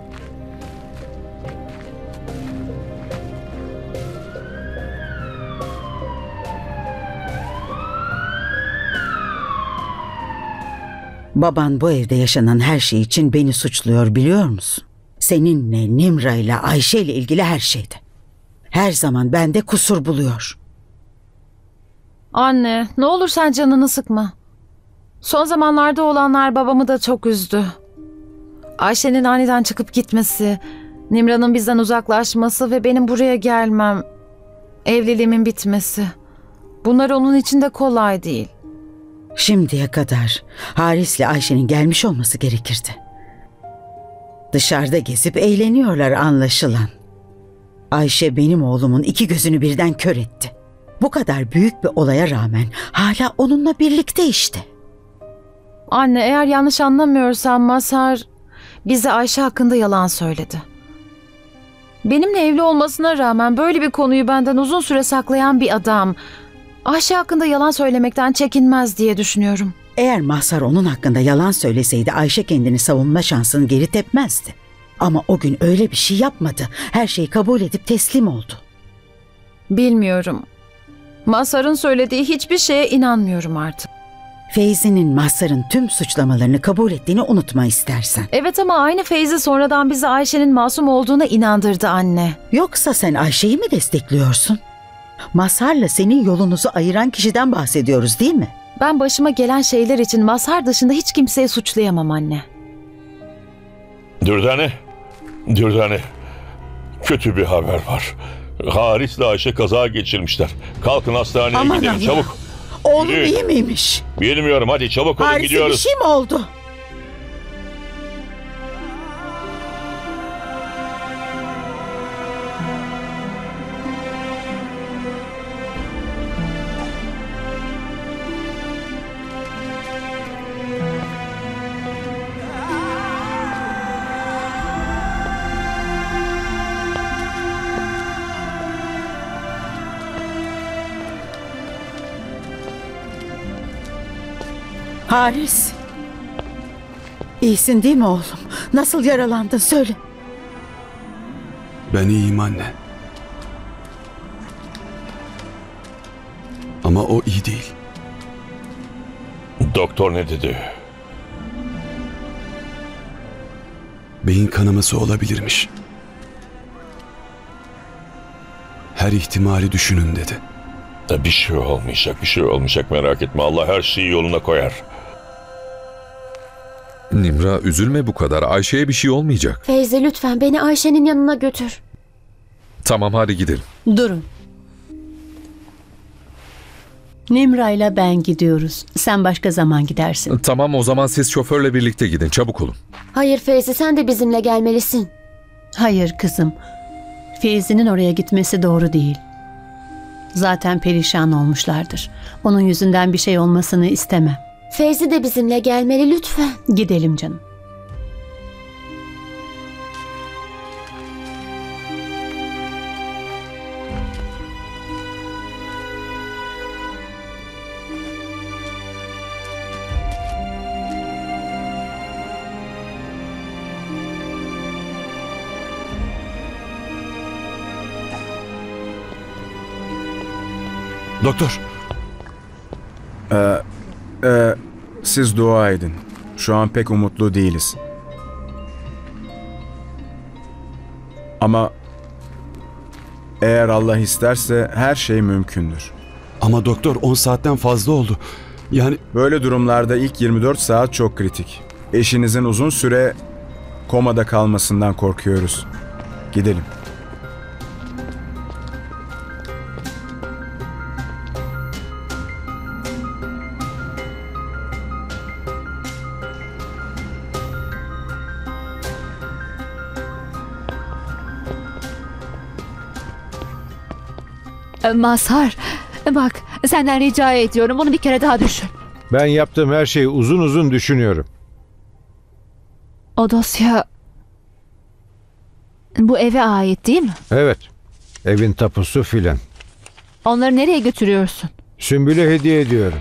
Baban bu evde yaşanan her şey için beni suçluyor biliyor musun? Seninle, Nimra ile Ayşe ile ilgili her şeyde. Her zaman bende kusur buluyor. Anne, ne olur sen canını sıkma. Son zamanlarda olanlar babamı da çok üzdü. Ayşe'nin aniden çıkıp gitmesi, Nimra'nın bizden uzaklaşması ve benim buraya gelmem, evliliğimin bitmesi. Bunlar onun için de kolay değil. Şimdiye kadar Haris'le Ayşe'nin gelmiş olması gerekirdi. Dışarıda gezip eğleniyorlar anlaşılan. Ayşe benim oğlumun iki gözünü birden kör etti. Bu kadar büyük bir olaya rağmen hala onunla birlikte işte. Anne, eğer yanlış anlamıyorsam Mazhar bize Ayşe hakkında yalan söyledi. Benimle evli olmasına rağmen böyle bir konuyu benden uzun süre saklayan bir adam Ayşe hakkında yalan söylemekten çekinmez diye düşünüyorum. Eğer Mazhar onun hakkında yalan söyleseydi Ayşe kendini savunma şansını geri tepmezdi. Ama o gün öyle bir şey yapmadı. Her şeyi kabul edip teslim oldu. Bilmiyorum. Mazhar'ın söylediği hiçbir şeye inanmıyorum artık. Feyzi'nin Mazhar'ın tüm suçlamalarını kabul ettiğini unutma istersen. Evet ama aynı Feyzi sonradan bizi Ayşe'nin masum olduğuna inandırdı anne. Yoksa sen Ayşe'yi mi destekliyorsun? Mazhar'la senin yolunuzu ayıran kişiden bahsediyoruz değil mi? Ben başıma gelen şeyler için Mazhar dışında hiç kimseyi suçlayamam anne. Dürdane, Dürdane. Kötü bir haber var. Haris'le Ayşe kaza geçirmişler. Kalkın hastaneye Aman gidelim Allah. çabuk. Oğlum Yürüyün. iyi miymiş? Bilmiyorum, hadi çabuk olun, Haris'e gidiyoruz. bir şey mi oldu? Haris. İyisin değil mi oğlum? Nasıl yaralandın söyle. Ben iyiyim anne. Ama o iyi değil. Doktor ne dedi? Beyin kanaması olabilirmiş. Her ihtimali düşünün dedi. Bir şey olmayacak, bir şey olmayacak, merak etme. Allah her şeyi yoluna koyar. Nimra üzülme bu kadar. Ayşe'ye bir şey olmayacak. Feyzi lütfen beni Ayşe'nin yanına götür. Tamam hadi gidelim. Durun. Nimra'yla ben gidiyoruz. Sen başka zaman gidersin. Tamam o zaman siz şoförle birlikte gidin. Çabuk olun. Hayır Feyzi, sen de bizimle gelmelisin. Hayır kızım. Feyzi'nin oraya gitmesi doğru değil. Zaten perişan olmuşlardır. Onun yüzünden bir şey olmasını istemem. Feyzi de bizimle gelmeli lütfen. Gidelim canım. Doktor. Ee, e, siz dua edin. Şu an pek umutlu değiliz. Ama eğer Allah isterse her şey mümkündür. Ama doktor on saatten fazla oldu. Yani böyle durumlarda ilk yirmi dört saat çok kritik. Eşinizin uzun süre komada kalmasından korkuyoruz. Gidelim. Mazhar, bak senden rica ediyorum bunu bir kere daha düşün. Ben yaptığım her şeyi uzun uzun düşünüyorum. O dosya bu eve ait değil mi? Evet. Evin tapusu filan. Onları nereye götürüyorsun? Sümbül'e hediye ediyorum.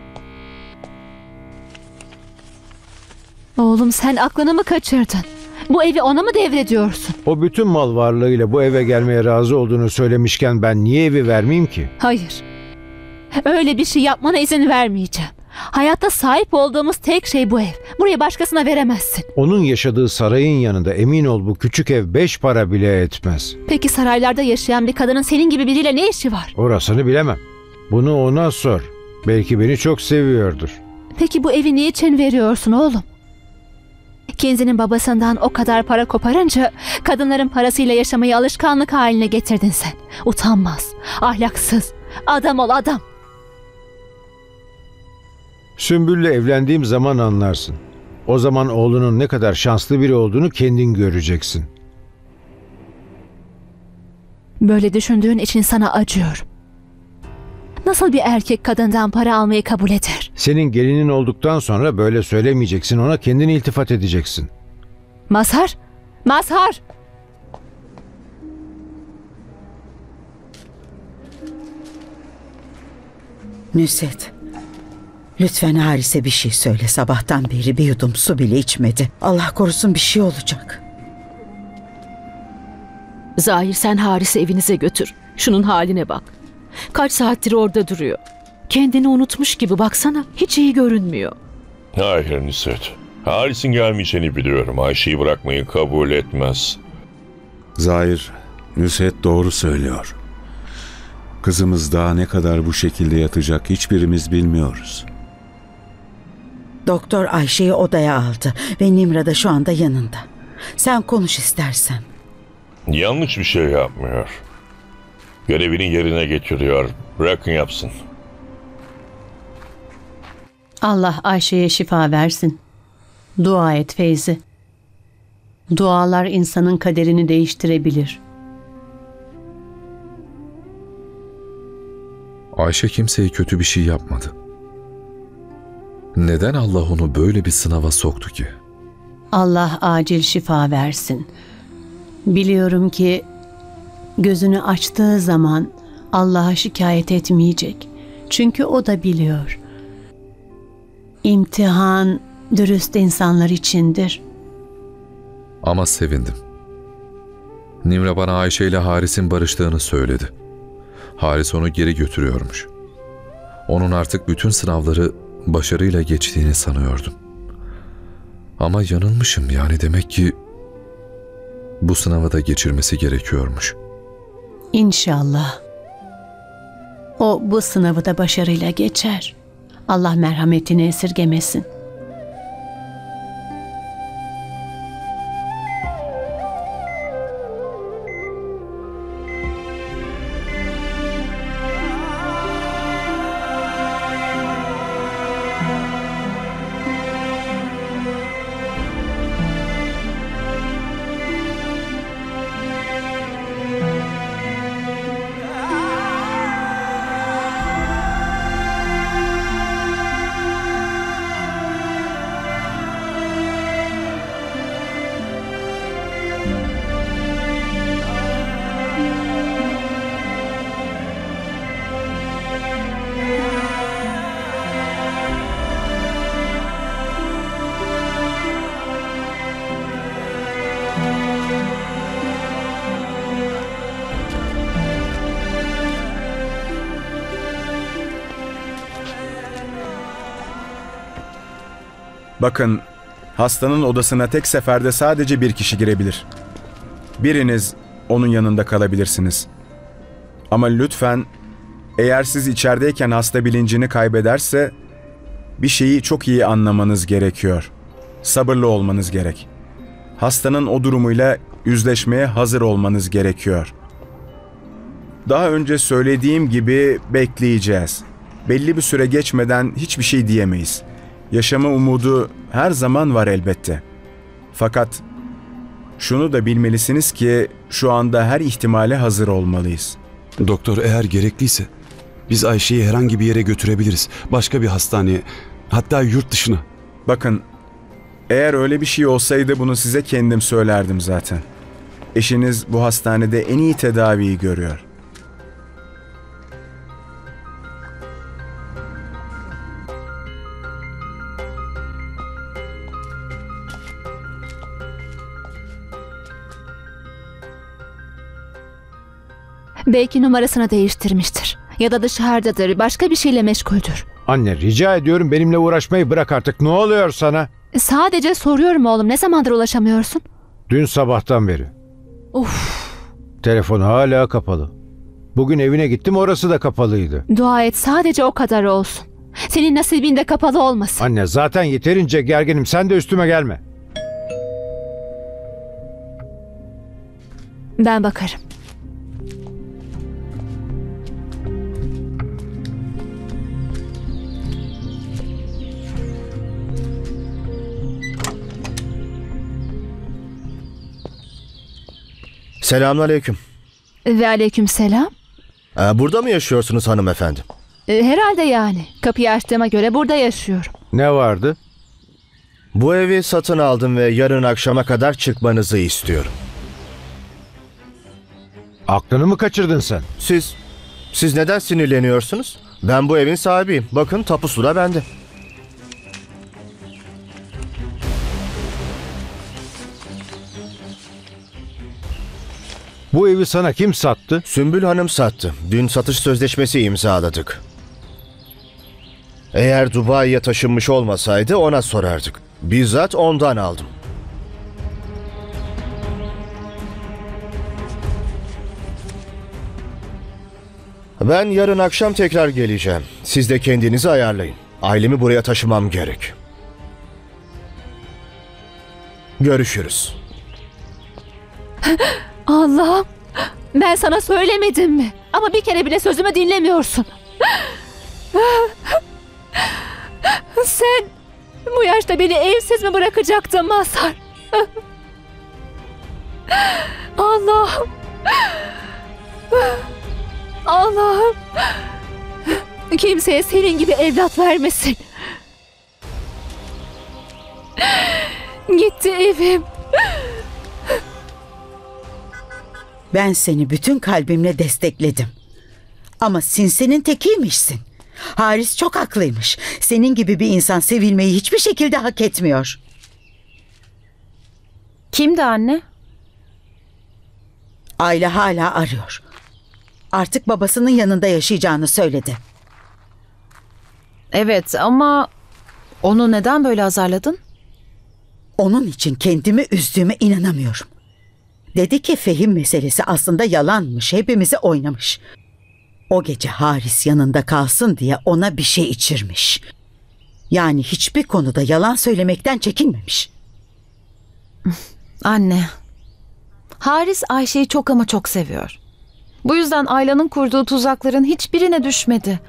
Oğlum sen aklını mı kaçırdın? Bu evi ona mı devrediyorsun? O bütün mal varlığıyla bu eve gelmeye razı olduğunu söylemişken ben niye evi vermeyeyim ki? Hayır. Öyle bir şey yapmana izin vermeyeceğim. Hayatta sahip olduğumuz tek şey bu ev. Burayı başkasına veremezsin. Onun yaşadığı sarayın yanında emin ol bu küçük ev beş para bile etmez. Peki saraylarda yaşayan bir kadının senin gibi biriyle ne işi var? Orasını bilemem. Bunu ona sor. Belki beni çok seviyordur. Peki bu evi niçin veriyorsun oğlum? Kenzi'nin babasından o kadar para koparınca kadınların parasıyla yaşamayı alışkanlık haline getirdin sen. Utanmaz, ahlaksız, adam ol adam. Sümbül'le evlendiğim zaman anlarsın. O zaman oğlunun ne kadar şanslı biri olduğunu kendin göreceksin. Böyle düşündüğün için sana acıyorum. Nasıl bir erkek kadından para almayı kabul eder? Senin gelinin olduktan sonra böyle söylemeyeceksin, ona kendini iltifat edeceksin. Mazhar! Mazhar! Nusret, lütfen Haris'e bir şey söyle. Sabahtan beri bir yudum su bile içmedi. Allah korusun bir şey olacak. Zahir, sen Haris'i evinize götür. Şunun haline bak. Kaç saattir orada duruyor. Kendini unutmuş gibi, baksana. Hiç iyi görünmüyor. Hayır Nusret. Haris'in gelmeyeceğini biliyorum. Ayşe'yi bırakmayı kabul etmez. Zahir, Nusret doğru söylüyor. Kızımız daha ne kadar bu şekilde yatacak hiçbirimiz bilmiyoruz. Doktor Ayşe'yi odaya aldı ve Nimra da şu anda yanında. Sen konuş istersen. Yanlış bir şey yapmıyor. Görevini yerine getiriyor. Bırakın yapsın. Allah Ayşe'ye şifa versin. Dua et Feyzi. Dualar insanın kaderini değiştirebilir. Ayşe kimseye kötü bir şey yapmadı. Neden Allah onu böyle bir sınava soktu ki? Allah acil şifa versin. Biliyorum ki gözünü açtığı zaman Allah'a şikayet etmeyecek. Çünkü o da biliyor. İmtihan dürüst insanlar içindir. Ama sevindim. Nimra bana Ayşe ile Haris'in barıştığını söyledi. Haris onu geri götürüyormuş. Onun artık bütün sınavları başarıyla geçtiğini sanıyordum. Ama yanılmışım, yani demek ki bu sınavı da geçirmesi gerekiyormuş. İnşallah. O bu sınavı da başarıyla geçer. Allah merhametini esirgemesin. Bakın, hastanın odasına tek seferde sadece bir kişi girebilir. Biriniz onun yanında kalabilirsiniz. Ama lütfen, eğer siz içerideyken hasta bilincini kaybederse bir şeyi çok iyi anlamanız gerekiyor. Sabırlı olmanız gerek. Hastanın o durumuyla yüzleşmeye hazır olmanız gerekiyor. Daha önce söylediğim gibi bekleyeceğiz. Belli bir süre geçmeden hiçbir şey diyemeyiz. Yaşama umudu her zaman var elbette. Fakat şunu da bilmelisiniz ki şu anda her ihtimale hazır olmalıyız. Doktor, eğer gerekliyse biz Ayşe'yi herhangi bir yere götürebiliriz. Başka bir hastaneye, hatta yurt dışına. Bakın, eğer öyle bir şey olsaydı bunu size kendim söylerdim zaten. Eşiniz bu hastanede en iyi tedaviyi görüyor. Belki numarasını değiştirmiştir. Ya da dışarıdadır, başka bir şeyle meşguldür. Anne, rica ediyorum, benimle uğraşmayı bırak artık. Ne oluyor sana? Sadece soruyorum oğlum, ne zamandır ulaşamıyorsun? Dün sabahtan beri. Uf. Telefon hala kapalı. Bugün evine gittim, orası da kapalıydı. Dua et, sadece o kadar olsun. Senin nasibin de kapalı olmasın. Anne, zaten yeterince gerginim, sen de üstüme gelme. Ben bakarım. Selamünaleyküm. Ve aleykümselam. Ee, burada mı yaşıyorsunuz hanımefendi? E, herhalde yani. Kapıyı açtığıma göre burada yaşıyorum. Ne vardı? Bu evi satın aldım ve yarın akşama kadar çıkmanızı istiyorum. Aklını mı kaçırdın sen? Siz, siz neden sinirleniyorsunuz? Ben bu evin sahibiyim. Bakın, tapusu da bende. Bu evi sana kim sattı? Sümbül Hanım sattı. Dün satış sözleşmesi imzaladık. Eğer Dubai'ye taşınmış olmasaydı ona sorardık. Bizzat ondan aldım. Ben yarın akşam tekrar geleceğim. Siz de kendinizi ayarlayın. Ailemi buraya taşımam gerek. Görüşürüz. Allah'ım, ben sana söylemedim mi? Ama bir kere bile sözümü dinlemiyorsun. Sen bu yaşta beni evsiz mi bırakacaktın Mazhar? Allah'ım. Allah'ım. Kimseye senin gibi evlat vermesin. Gitti evim. Ben seni bütün kalbimle destekledim. Ama sinsenin tekiymişsin. Haris çok haklıymış. Senin gibi bir insan sevilmeyi hiçbir şekilde hak etmiyor. Kimdi anne? Ayla hala arıyor. Artık babasının yanında yaşayacağını söyledi. Evet ama onu neden böyle azarladın? Onun için kendimi üzdüğüme inanamıyorum. Dedi ki Fehim meselesi aslında yalanmış, hepimizi oynamış. O gece Haris yanında kalsın diye ona bir şey içirmiş. Yani hiçbir konuda yalan söylemekten çekinmemiş. Anne, Haris Ayşe'yi çok ama çok seviyor. Bu yüzden Ayla'nın kurduğu tuzakların hiçbirine düşmedi.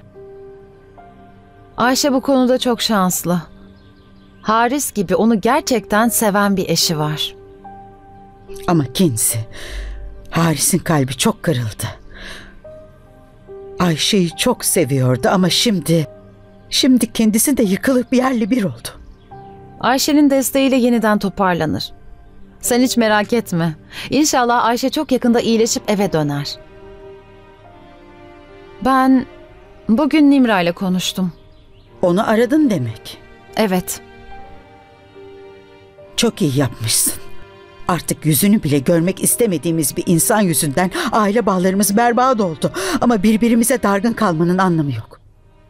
Ayşe bu konuda çok şanslı. Haris gibi onu gerçekten seven bir eşi var. Ama Kinsi, Haris'in kalbi çok kırıldı. Ayşe'yi çok seviyordu ama şimdi, şimdi kendisi de yıkılıp yerli bir oldu. Ayşe'nin desteğiyle yeniden toparlanır. Sen hiç merak etme. İnşallah Ayşe çok yakında iyileşip eve döner. Ben bugün Nimra ile konuştum. Onu aradın demek. Evet. Çok iyi yapmışsın. Artık yüzünü bile görmek istemediğimiz bir insan yüzünden aile bağlarımız berbat oldu. Ama birbirimize dargın kalmanın anlamı yok.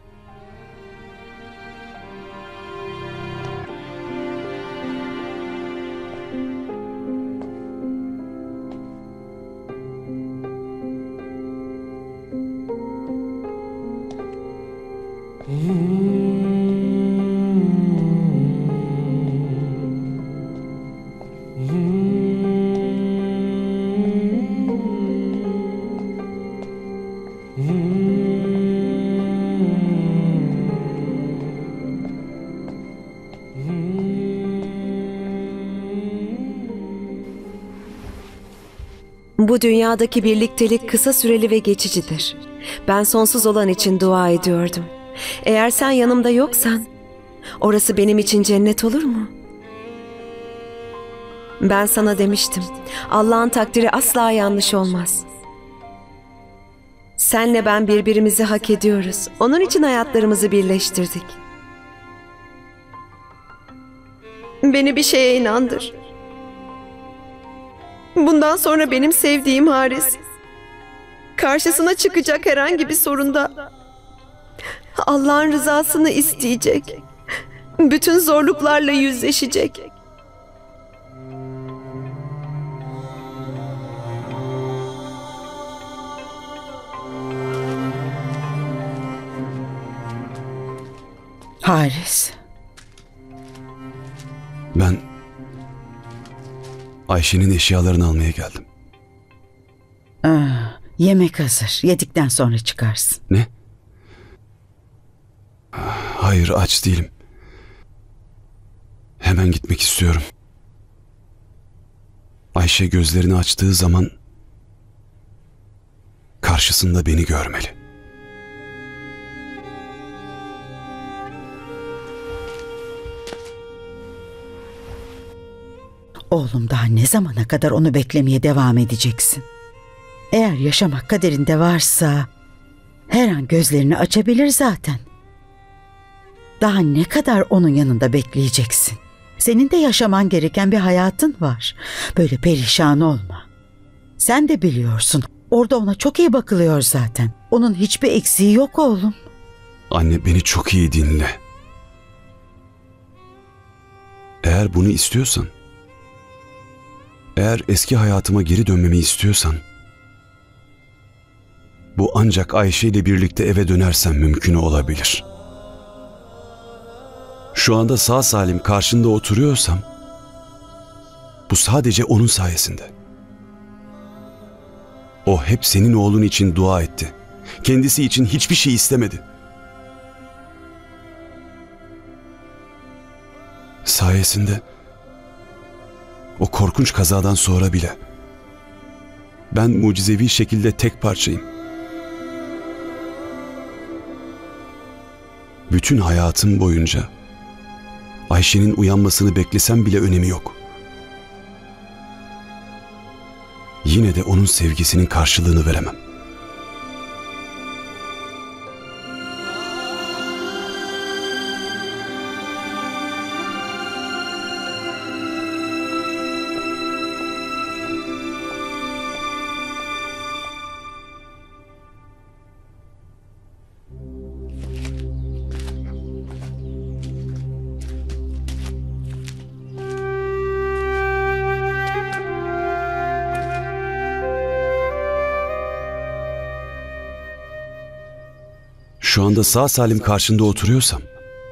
Bu dünyadaki birliktelik kısa süreli ve geçicidir. Ben sonsuz olan için dua ediyordum. Eğer sen yanımda yoksan, orası benim için cennet olur mu? Ben sana demiştim, Allah'ın takdiri asla yanlış olmaz. Senle ben birbirimizi hak ediyoruz. Onun için hayatlarımızı birleştirdik. Beni bir şeye inandır. Bundan sonra benim sevdiğim Haris, karşısına çıkacak herhangi bir sorunda Allah'ın rızasını isteyecek. Bütün zorluklarla yüzleşecek. Haris. Ben Ayşe'nin eşyalarını almaya geldim. Aa, yemek hazır. Yedikten sonra çıkarsın. Ne? Hayır, aç değilim. Hemen gitmek istiyorum. Ayşe gözlerini açtığı zaman karşısında beni görmeli. Oğlum, daha ne zamana kadar onu beklemeye devam edeceksin? Eğer yaşamak kaderinde varsa her an gözlerini açabilir zaten. Daha ne kadar onun yanında bekleyeceksin? Senin de yaşaman gereken bir hayatın var. Böyle perişan olma. Sen de biliyorsun. Orada ona çok iyi bakılıyor zaten. Onun hiçbir eksiği yok oğlum. Anne, beni çok iyi dinle. Eğer bunu istiyorsan, eğer eski hayatıma geri dönmemi istiyorsan, bu ancak Ayşe ile birlikte eve dönersem mümkün olabilir. Şu anda sağ salim karşında oturuyorsam, bu sadece onun sayesinde. O hep senin oğlun için dua etti. Kendisi için hiçbir şey istemedi. Sayesinde o korkunç kazadan sonra bile ben mucizevi şekilde tek parçayım. Bütün hayatım boyunca Ayşe'nin uyanmasını beklesem bile önemi yok. Yine de onun sevgisinin karşılığını veremem. Şu anda sağ salim karşında oturuyorsam,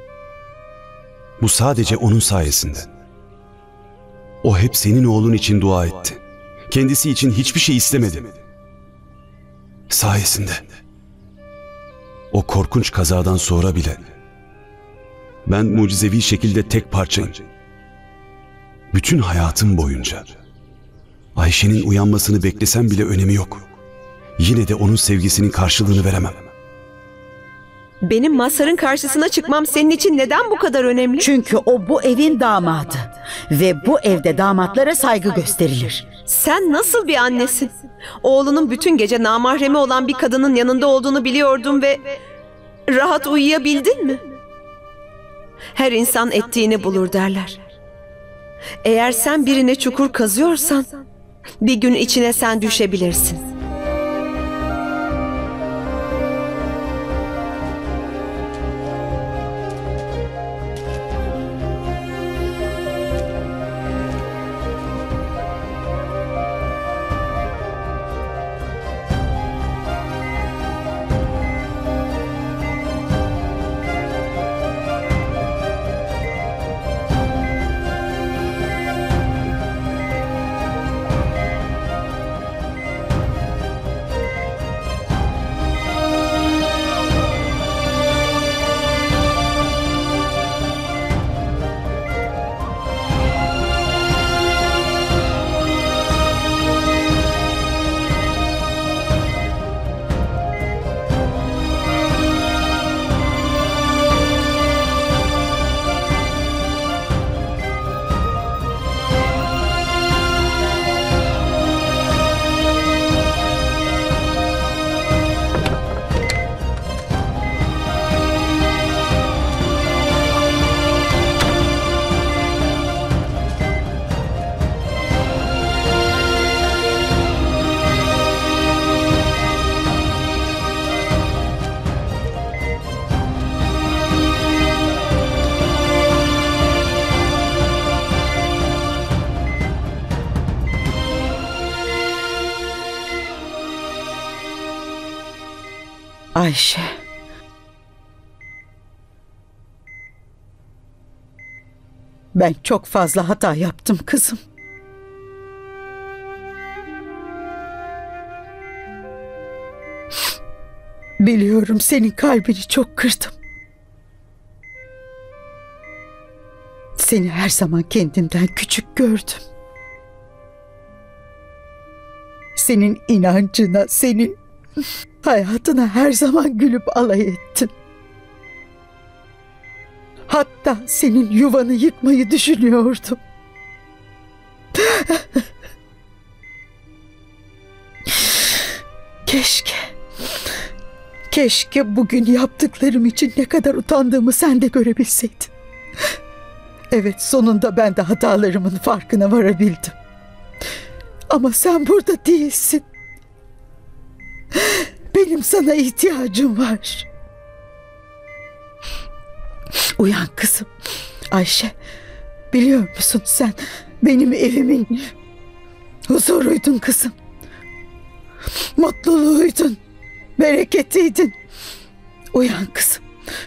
bu sadece onun sayesinde. O hep senin oğlun için dua etti. Kendisi için hiçbir şey istemedi. Sayesinde. O korkunç kazadan sonra bile ben mucizevi şekilde tek parçayım. Bütün hayatım boyunca Ayşe'nin uyanmasını beklesem bile önemi yok. Yine de onun sevgisinin karşılığını veremem. Benim Mazhar'ın karşısına çıkmam senin için neden bu kadar önemli? Çünkü o bu evin damadı ve bu evde damatlara saygı gösterilir. Sen nasıl bir annesin? Oğlunun bütün gece namahremi olan bir kadının yanında olduğunu biliyordun ve rahat uyuyabildin mi? Her insan ettiğini bulur derler. Eğer sen birine çukur kazıyorsan bir gün içine sen düşebilirsin. Ayşe. Ben çok fazla hata yaptım kızım. Biliyorum senin kalbini çok kırdım. Seni her zaman kendimden küçük gördüm. Senin inancına, senin hayatına her zaman gülüp alay ettim. Hatta senin yuvanı yıkmayı düşünüyordum. Keşke, keşke bugün yaptıklarım için ne kadar utandığımı sen de görebilseydin. Evet, sonunda ben de hatalarımın farkına varabildim. Ama sen burada değilsin. Benim sana ihtiyacım var. Uyan kızım. Ayşe, biliyor musun sen benim evimin huzuruydun kızım. Mutluluğuydun, bereketiydin. Uyan kızım.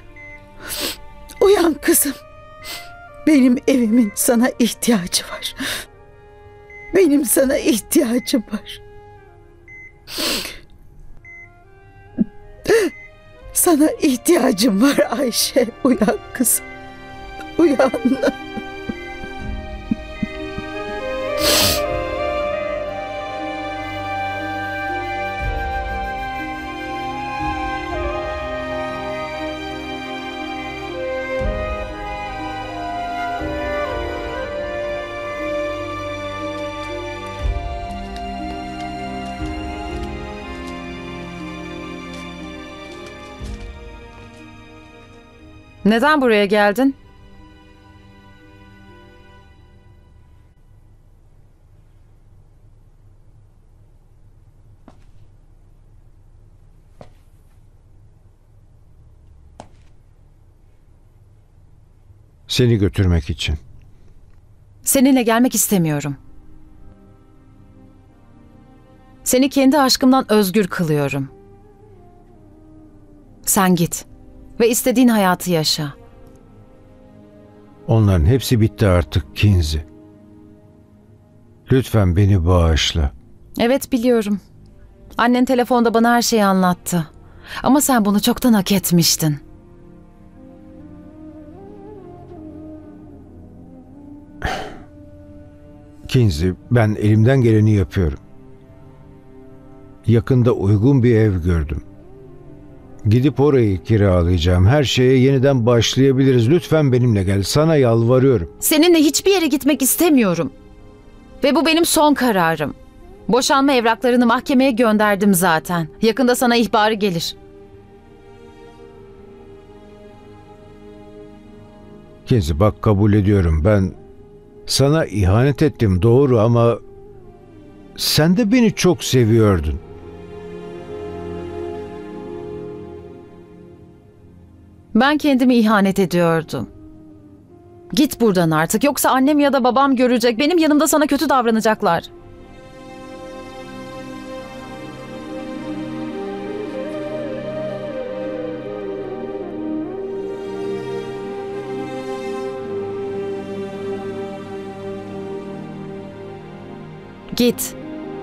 Uyan kızım. Benim evimin sana ihtiyacı var. Benim sana ihtiyacım var. Sana ihtiyacım var Ayşe. Uyan kızım. Uyan. Neden buraya geldin? Seni götürmek için. Seninle gelmek istemiyorum. Seni kendi aşkımdan özgür kılıyorum. Sen git ve istediğin hayatı yaşa. Onların hepsi bitti artık Kinsey. Lütfen beni bağışla. Evet, biliyorum. Annen telefonda bana her şeyi anlattı. Ama sen bunu çoktan hak etmiştin. Kinsey, ben elimden geleni yapıyorum. Yakında uygun bir ev gördüm. Gidip orayı kiralayacağım. Her şeye yeniden başlayabiliriz. Lütfen benimle gel. Sana yalvarıyorum. Seninle hiçbir yere gitmek istemiyorum. Ve bu benim son kararım. Boşanma evraklarını mahkemeye gönderdim zaten. Yakında sana ihbarı gelir. Kinsey, bak, kabul ediyorum. Ben sana ihanet ettim, doğru, ama sen de beni çok seviyordun. Ben kendimi ihanet ediyordum. Git buradan artık, yoksa annem ya da babam görecek. Benim yanımda sana kötü davranacaklar. Git.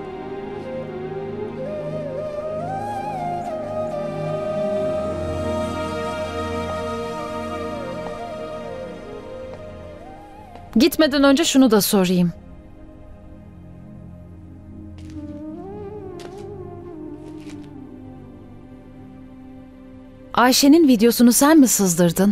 Gitmeden önce şunu da sorayım. Ayşe'nin videosunu sen mi sızdırdın?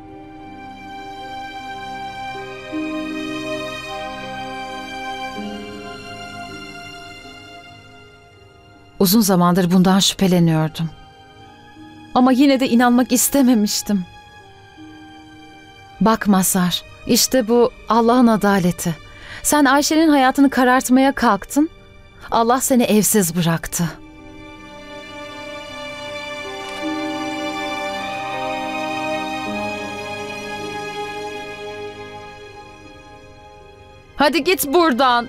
Uzun zamandır bundan şüpheleniyordum. Ama yine de inanmak istememiştim. Bak Masar, işte bu Allah'ın adaleti. Sen Ayşe'nin hayatını karartmaya kalktın. Allah seni evsiz bıraktı. Hadi git buradan.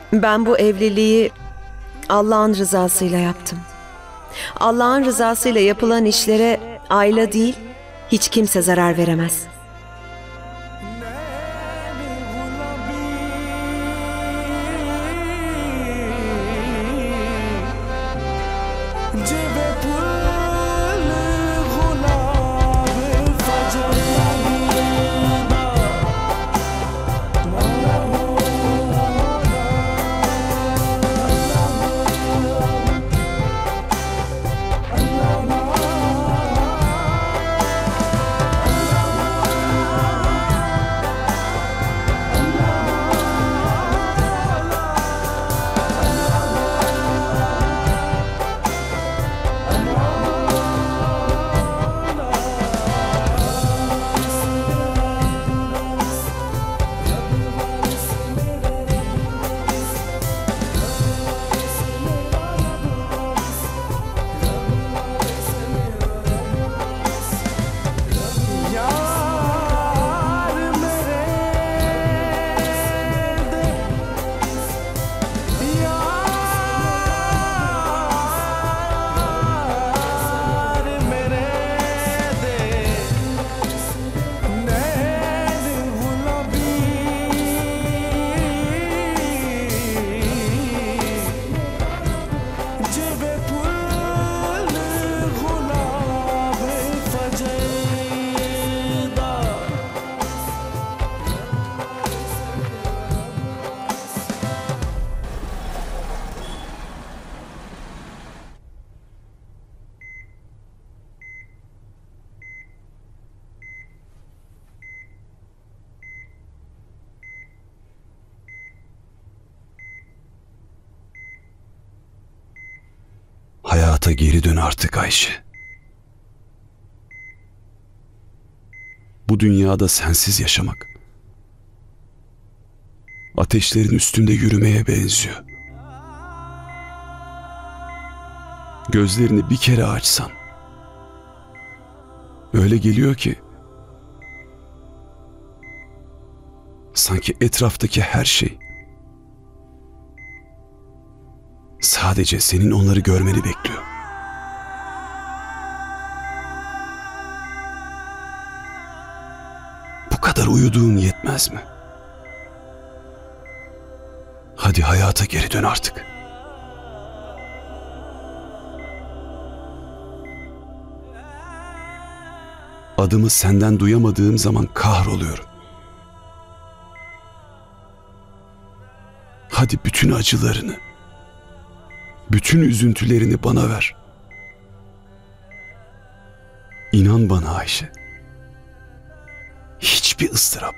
Ben bu evliliği Allah'ın rızasıyla yaptım. Allah'ın rızasıyla yapılan işlere aile değil, hiç kimse zarar veremez. Hayata geri dön artık Ayşe. Bu dünyada sensiz yaşamak, ateşlerin üstünde yürümeye benziyor. Gözlerini bir kere açsan, öyle geliyor ki, sanki etraftaki her şey sadece senin onları görmeni bekliyor. Bu kadar uyuduğun yetmez mi? Hadi hayata geri dön artık. Adımı senden duyamadığım zaman kahroluyorum. Hadi bütün acılarını, bütün üzüntülerini bana ver. İnan bana Ayşe. Hiçbir ıstırap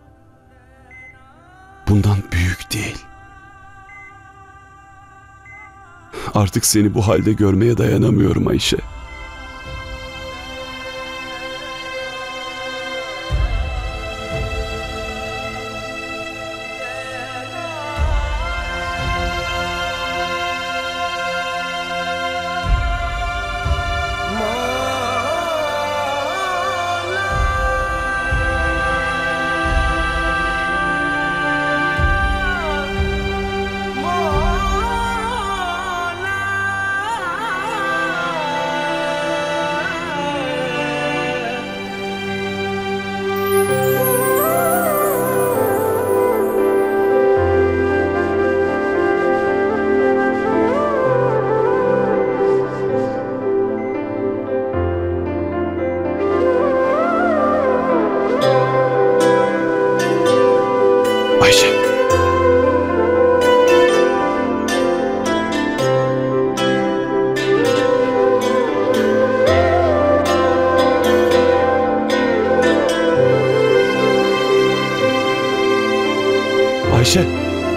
bundan büyük değil. Artık seni bu halde görmeye dayanamıyorum Ayşe. Ayşe. Ayşe.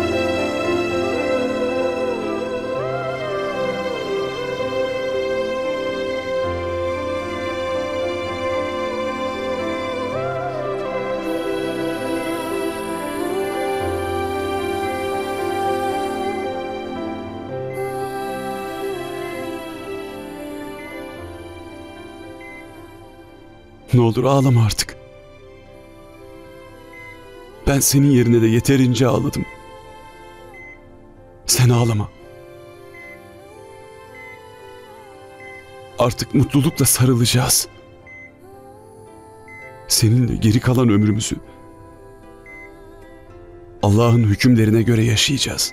Ne olur ağlama artık. Ben senin yerine de yeterince ağladım. Sen ağlama. Artık mutlulukla sarılacağız. Seninle geri kalan ömrümüzü Allah'ın hükümlerine göre yaşayacağız.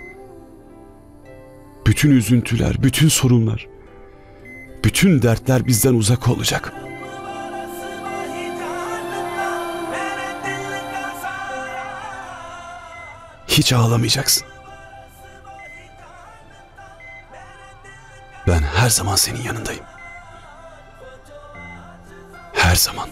Bütün üzüntüler, bütün sorunlar, bütün dertler bizden uzak olacak. Hiç ağlamayacaksın. Ben her zaman senin yanındayım. Her zaman.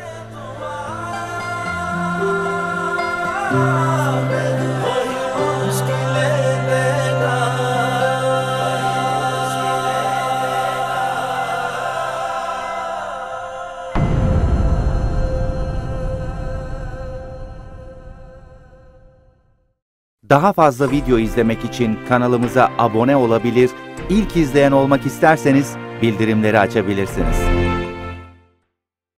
Daha fazla video izlemek için kanalımıza abone olabilir, ilk izleyen olmak isterseniz bildirimleri açabilirsiniz.